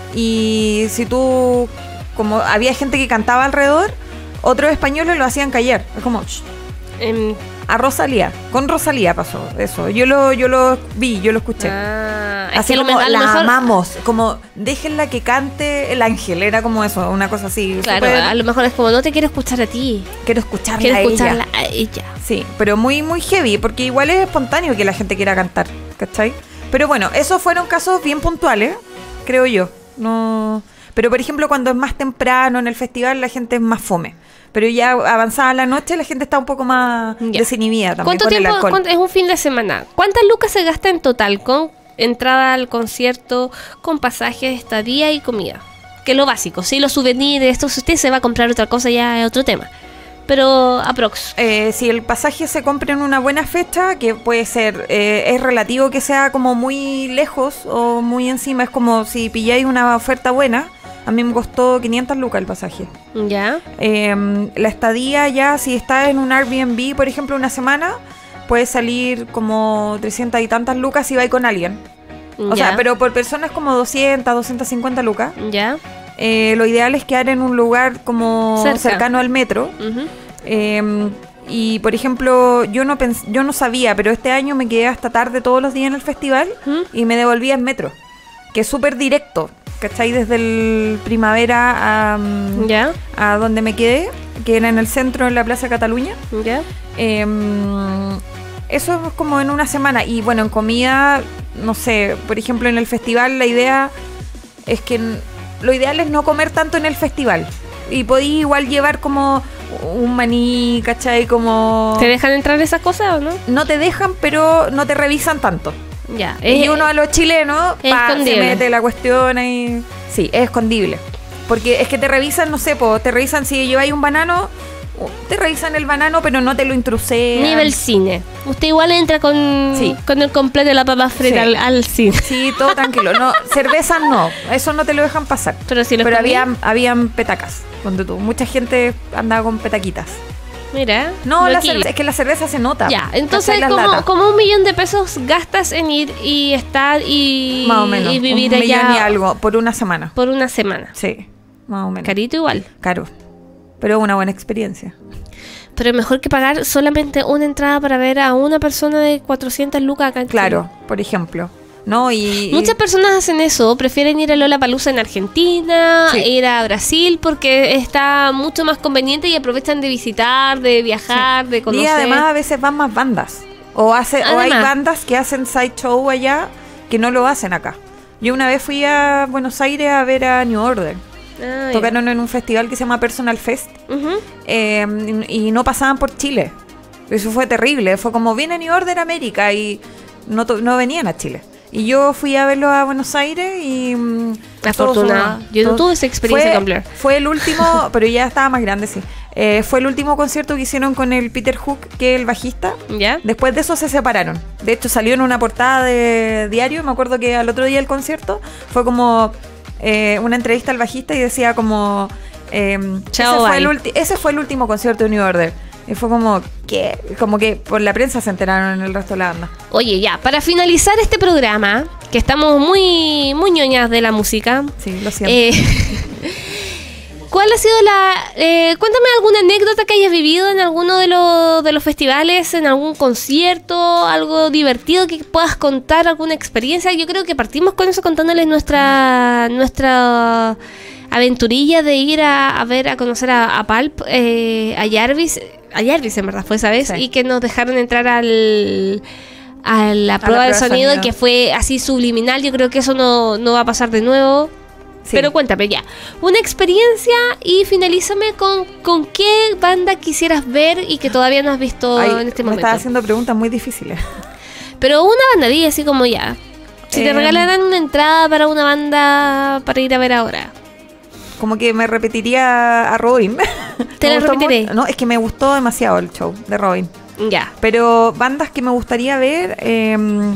y si tú... Como había gente que cantaba alrededor, otros españoles lo hacían callar. Es como... "Shh". Em, A Rosalía. Con Rosalía pasó eso. Yo lo, yo lo vi, yo lo escuché. ah, es Así que a lo como me- a lo la mejor- amamos, como déjenla que cante el ángel, era como eso, una cosa así. Claro, súper- a lo mejor es como no te quiero escuchar a ti, quiero escucharla quiero a ella. escucharla a ella. Sí, pero muy, muy heavy, porque igual es espontáneo que la gente quiera cantar, ¿cachai? Pero bueno, esos fueron casos bien puntuales, creo yo. No, pero por ejemplo, cuando es más temprano en el festival, la gente es más fome. Pero ya avanzada la noche, la gente está un poco más Ya. desinhibida también ¿Cuánto con el tiempo? alcohol. cuánto- es un fin de semana. ¿Cuántas lucas se gasta en total con entrada al concierto, con pasajes, estadía y comida? Que es lo básico. Si los souvenirs, esto, si usted se va a comprar otra cosa, ya es otro tema. Pero aprox. Eh, si el pasaje se compra en una buena fecha, que puede ser, eh, es relativo que sea como muy lejos o muy encima, es como si pilláis una oferta buena. A mí me costó quinientas lucas el pasaje. Ya. Eh, la estadía ya, si está en un Airbnb, por ejemplo, una semana, puede salir como trescientas y tantas lucas si vais con alguien. O ya. sea, pero por persona es como doscientas, doscientas cincuenta lucas. Ya. Eh, lo ideal es quedar en un lugar como Cerca. cercano al metro. Ujú. Eh, y por ejemplo, yo no pens- yo no sabía, pero este año me quedé hasta tarde todos los días en el festival Ujú. y me devolví en metro, que es súper directo, ¿cachai? Desde el primavera a, mm, Ya. a donde me quedé, que era en el centro, en la Plaza Cataluña. Ya. Eh, eso es como en una semana. Y bueno, en comida, no sé, por ejemplo, en el festival la idea es que n- lo ideal es no comer tanto en el festival. Y podí igual llevar como un maní, ¿cachai? Como... ¿Te dejan entrar esas cosas o no? No te dejan, pero no te revisan tanto. Ya. Y Eh, uno a los chilenos es pa, se escondible. mete la cuestión ahí. Sí, es escondible. Porque es que te revisan, no sé, po, te revisan si lleváis un banano, te revisan el banano, pero no te lo intrusean. Nivel cine. Usted igual entra con, Sí. con el completo de la papa frita Sí. al, al cine. Sí, todo tranquilo. No, cerveza no, eso no te lo dejan pasar. Pero si lo Pero escondí, habían, habían petacas, ponte tú. Mucha gente andaba con petaquitas. mira. No, la loquillo. cerveza, es que la cerveza se nota. Ya, entonces ¿cachai? Las como, latas. como un millón de pesos gastas en ir y estar y, Más o menos. y vivir un millón allá y algo por una semana. por una semana. Sí, más o menos. Carito igual. Caro. Pero una buena experiencia. Pero mejor que pagar solamente una entrada para ver a una persona de cuatrocientas lucas acá en Claro, por ejemplo. ¿No? Y, Chile. y- Muchas personas hacen eso, prefieren ir a Lollapalooza en Argentina, Sí. ir a Brasil porque está mucho más conveniente y aprovechan de visitar, de viajar, de y conocer. además a veces van más bandas. O, hace, o hay Además. bandas que hacen side show allá que no lo hacen acá. Yo una vez fui a Buenos Aires a ver a New Order. Ah, ya. Tocaron en un festival que se llama Personal Fest. Ujú. eh, y, y no pasaban por Chile. Eso fue terrible. Fue como viene New Order América y no, to- no venían a Chile. Y yo fui a verlo a Buenos Aires y... mm, Afortunada. todos- Yo no todos- tuve esa experiencia fue, con Blair. Fue el último, pero ya estaba más grande, sí. Eh, fue el último concierto que hicieron con el Peter Hook, que es el bajista. ¿Ya? Después de eso se separaron. De hecho, salió en una portada de diario. Me acuerdo que al otro día del concierto fue como eh, una entrevista al bajista y decía como... eh, Chao, ese, fue bye. el ulti- ese fue el último concierto de New Order. Y fue como que como que por la prensa se enteraron en el resto de la banda. Oye, ya, para finalizar este programa, que estamos muy, muy ñoñas de la música, Sí, lo siento. eh, ¿cuál ha sido la... eh, cuéntame alguna anécdota que hayas vivido en alguno de los, de los festivales, en algún concierto, algo divertido que puedas contar, alguna experiencia. Yo creo que partimos con eso contándoles nuestra nuestra aventurilla de ir a, a ver, a conocer a, a Pulp, eh, a Jarvis, a Jarvis en verdad fue esa vez, Sí. y que nos dejaron entrar al... a la prueba de prueba de sonido, sonido. que fue así subliminal. Yo creo que eso no, no va a pasar de nuevo. Sí. Pero cuéntame ya, una experiencia y finalízame con, con qué banda quisieras ver y que todavía no has visto Ay, en este me momento. estaba haciendo preguntas muy difíciles. Pero una bandadilla así como ya. Si te Em. regalaran una entrada para una banda para ir a ver ahora. Como que me repetiría a Robin. Te Me la gustó repetiré. mu- No, es que me gustó demasiado el show de Robin. Ya. Pero bandas que me gustaría ver, eh,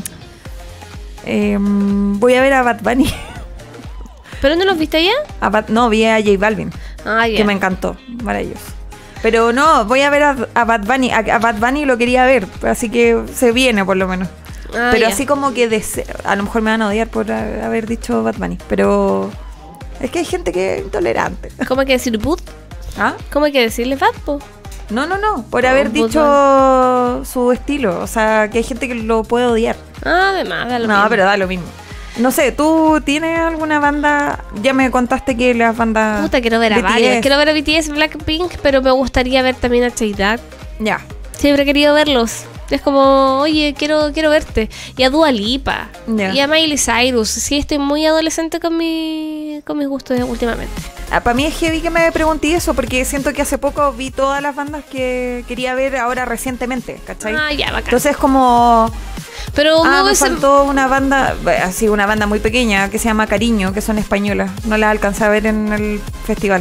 eh, voy a ver a Bad Bunny. ¿Pero no los viste ya? A Bad- no, vi a J Balvin, Ah, ya. que me encantó, maravilloso. Pero no, voy a ver a, a Bad Bunny. A, a Bad Bunny lo quería ver, así que se viene por lo menos. Ah, pero ya. así como que dese- a lo mejor me van a odiar por a- haber dicho Bad Bunny. Pero es que hay gente que es intolerante. ¿Cómo hay que decir Bud? ¿Ah? ¿Cómo hay que decirle Bad, po? No, no, no, por Oh, haber Bad dicho su estilo. O sea, que hay gente que lo puede odiar. Ah, además, da lo No, mismo. pero da lo mismo. No sé, ¿tú tienes alguna banda? Ya me contaste que las bandas... Puta, quiero ver a B T S. varios. Quiero ver a B T S, Blackpink, pero me gustaría ver también a J-Dog. Ya. Siempre he querido verlos. Es como, oye, quiero quiero verte. Y a Dua Lipa. Ya. Y a Miley Cyrus. Sí, estoy muy adolescente con, mi, con mis gustos últimamente. Ah, para mí es heavy que me pregunté eso, porque siento que hace poco vi todas las bandas que quería ver ahora recientemente, ¿cachai? Ah, ya, bacán. Entonces como... Pero ah, no me ves- faltó una banda, así una banda muy pequeña que se llama Cariño, que son españolas. No las alcancé a ver en el festival.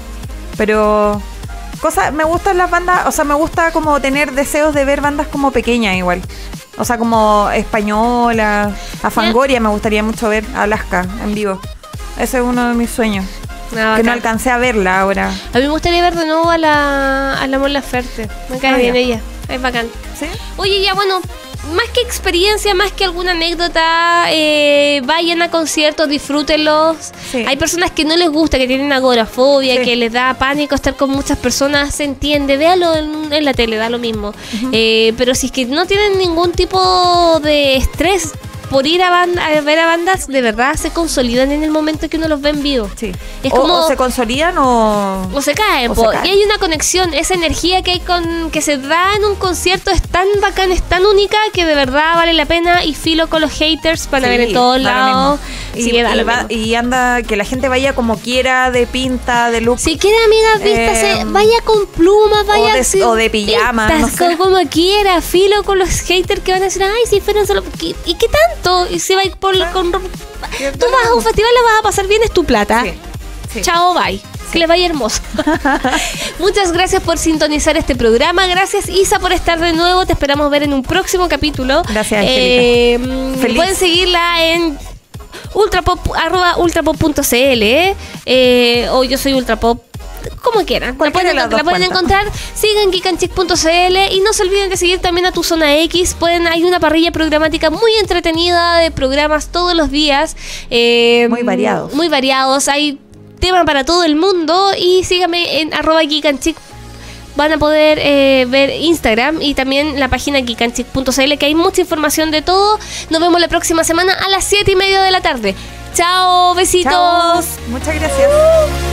Pero cosas, me gustan las bandas, o sea, me gusta como tener deseos de ver bandas como pequeñas igual. O sea, como españolas. A Fangoria me gustaría mucho ver, a Alaska en vivo. Ese es uno de mis sueños. Ah, Que bacán. no alcancé a verla ahora. A mí me gustaría ver de nuevo a la, a la Mon Laferte. Me cae Ah, bien ya. ella. Es bacán. ¿Sí? Oye, ya bueno, más que experiencia, más que alguna anécdota, eh, vayan a conciertos, disfrútenlos. Sí. Hay personas que no les gusta, que tienen agorafobia, Sí. que les da pánico estar con muchas personas, se entiende, véalo en, en la tele, da lo mismo. Eh, pero si es que no tienen ningún tipo de estrés por ir a, banda- a ver a bandas, de verdad se consolidan en el momento que uno los ve en vivo. Sí. Es o, como- o se consolidan o... O se caen, O po. se caen. Y hay una conexión, esa energía que hay con que se da en un concierto es tan bacán, es tan única que de verdad vale la pena. Y filo con los haters van a Sí, ver en todos da lo lados. mismo. Sí, Y, da y lo va- mismo. y anda, que la gente vaya como quiera, de pinta, de look. Si quiere, amigas, vístase, Eh, vaya con plumas, vaya o de- así, o de pijama, vistas no sé. co- como quiera, filo con los haters que van a decir, ay, si fueron solo... ¿Y, y qué tanto? Y si va a ir por, con... Que- Tú vas a un festival, la vas a pasar bien, es tu plata. Sí, sí. Chao, bye. Que les vaya hermoso. Muchas gracias por sintonizar este programa. Gracias, Isa, por estar de nuevo. Te esperamos ver en un próximo capítulo. Gracias, Eh, Angélica. mm, Feliz. pueden seguirla en ultrapop, arroba ultrapop punto cl eh, eh, o yo soy ultrapop. Como quieran, la Cualquiera pueden, de las encontrar, la dos pueden cuentas. encontrar. Sigan geek and chick punto cl y no se olviden de seguir también a Tu Zona X. Pueden, hay una parrilla programática muy entretenida de programas todos los días. eh, Muy variados. Muy variados. Hay tema para todo el mundo. Y síganme en arroba geek and chick. Van a poder eh, ver Instagram y también la página geek and chick punto cl, que hay mucha información de todo. Nos vemos la próxima semana a las siete y media de la tarde. Chao, besitos. Chao. Muchas gracias.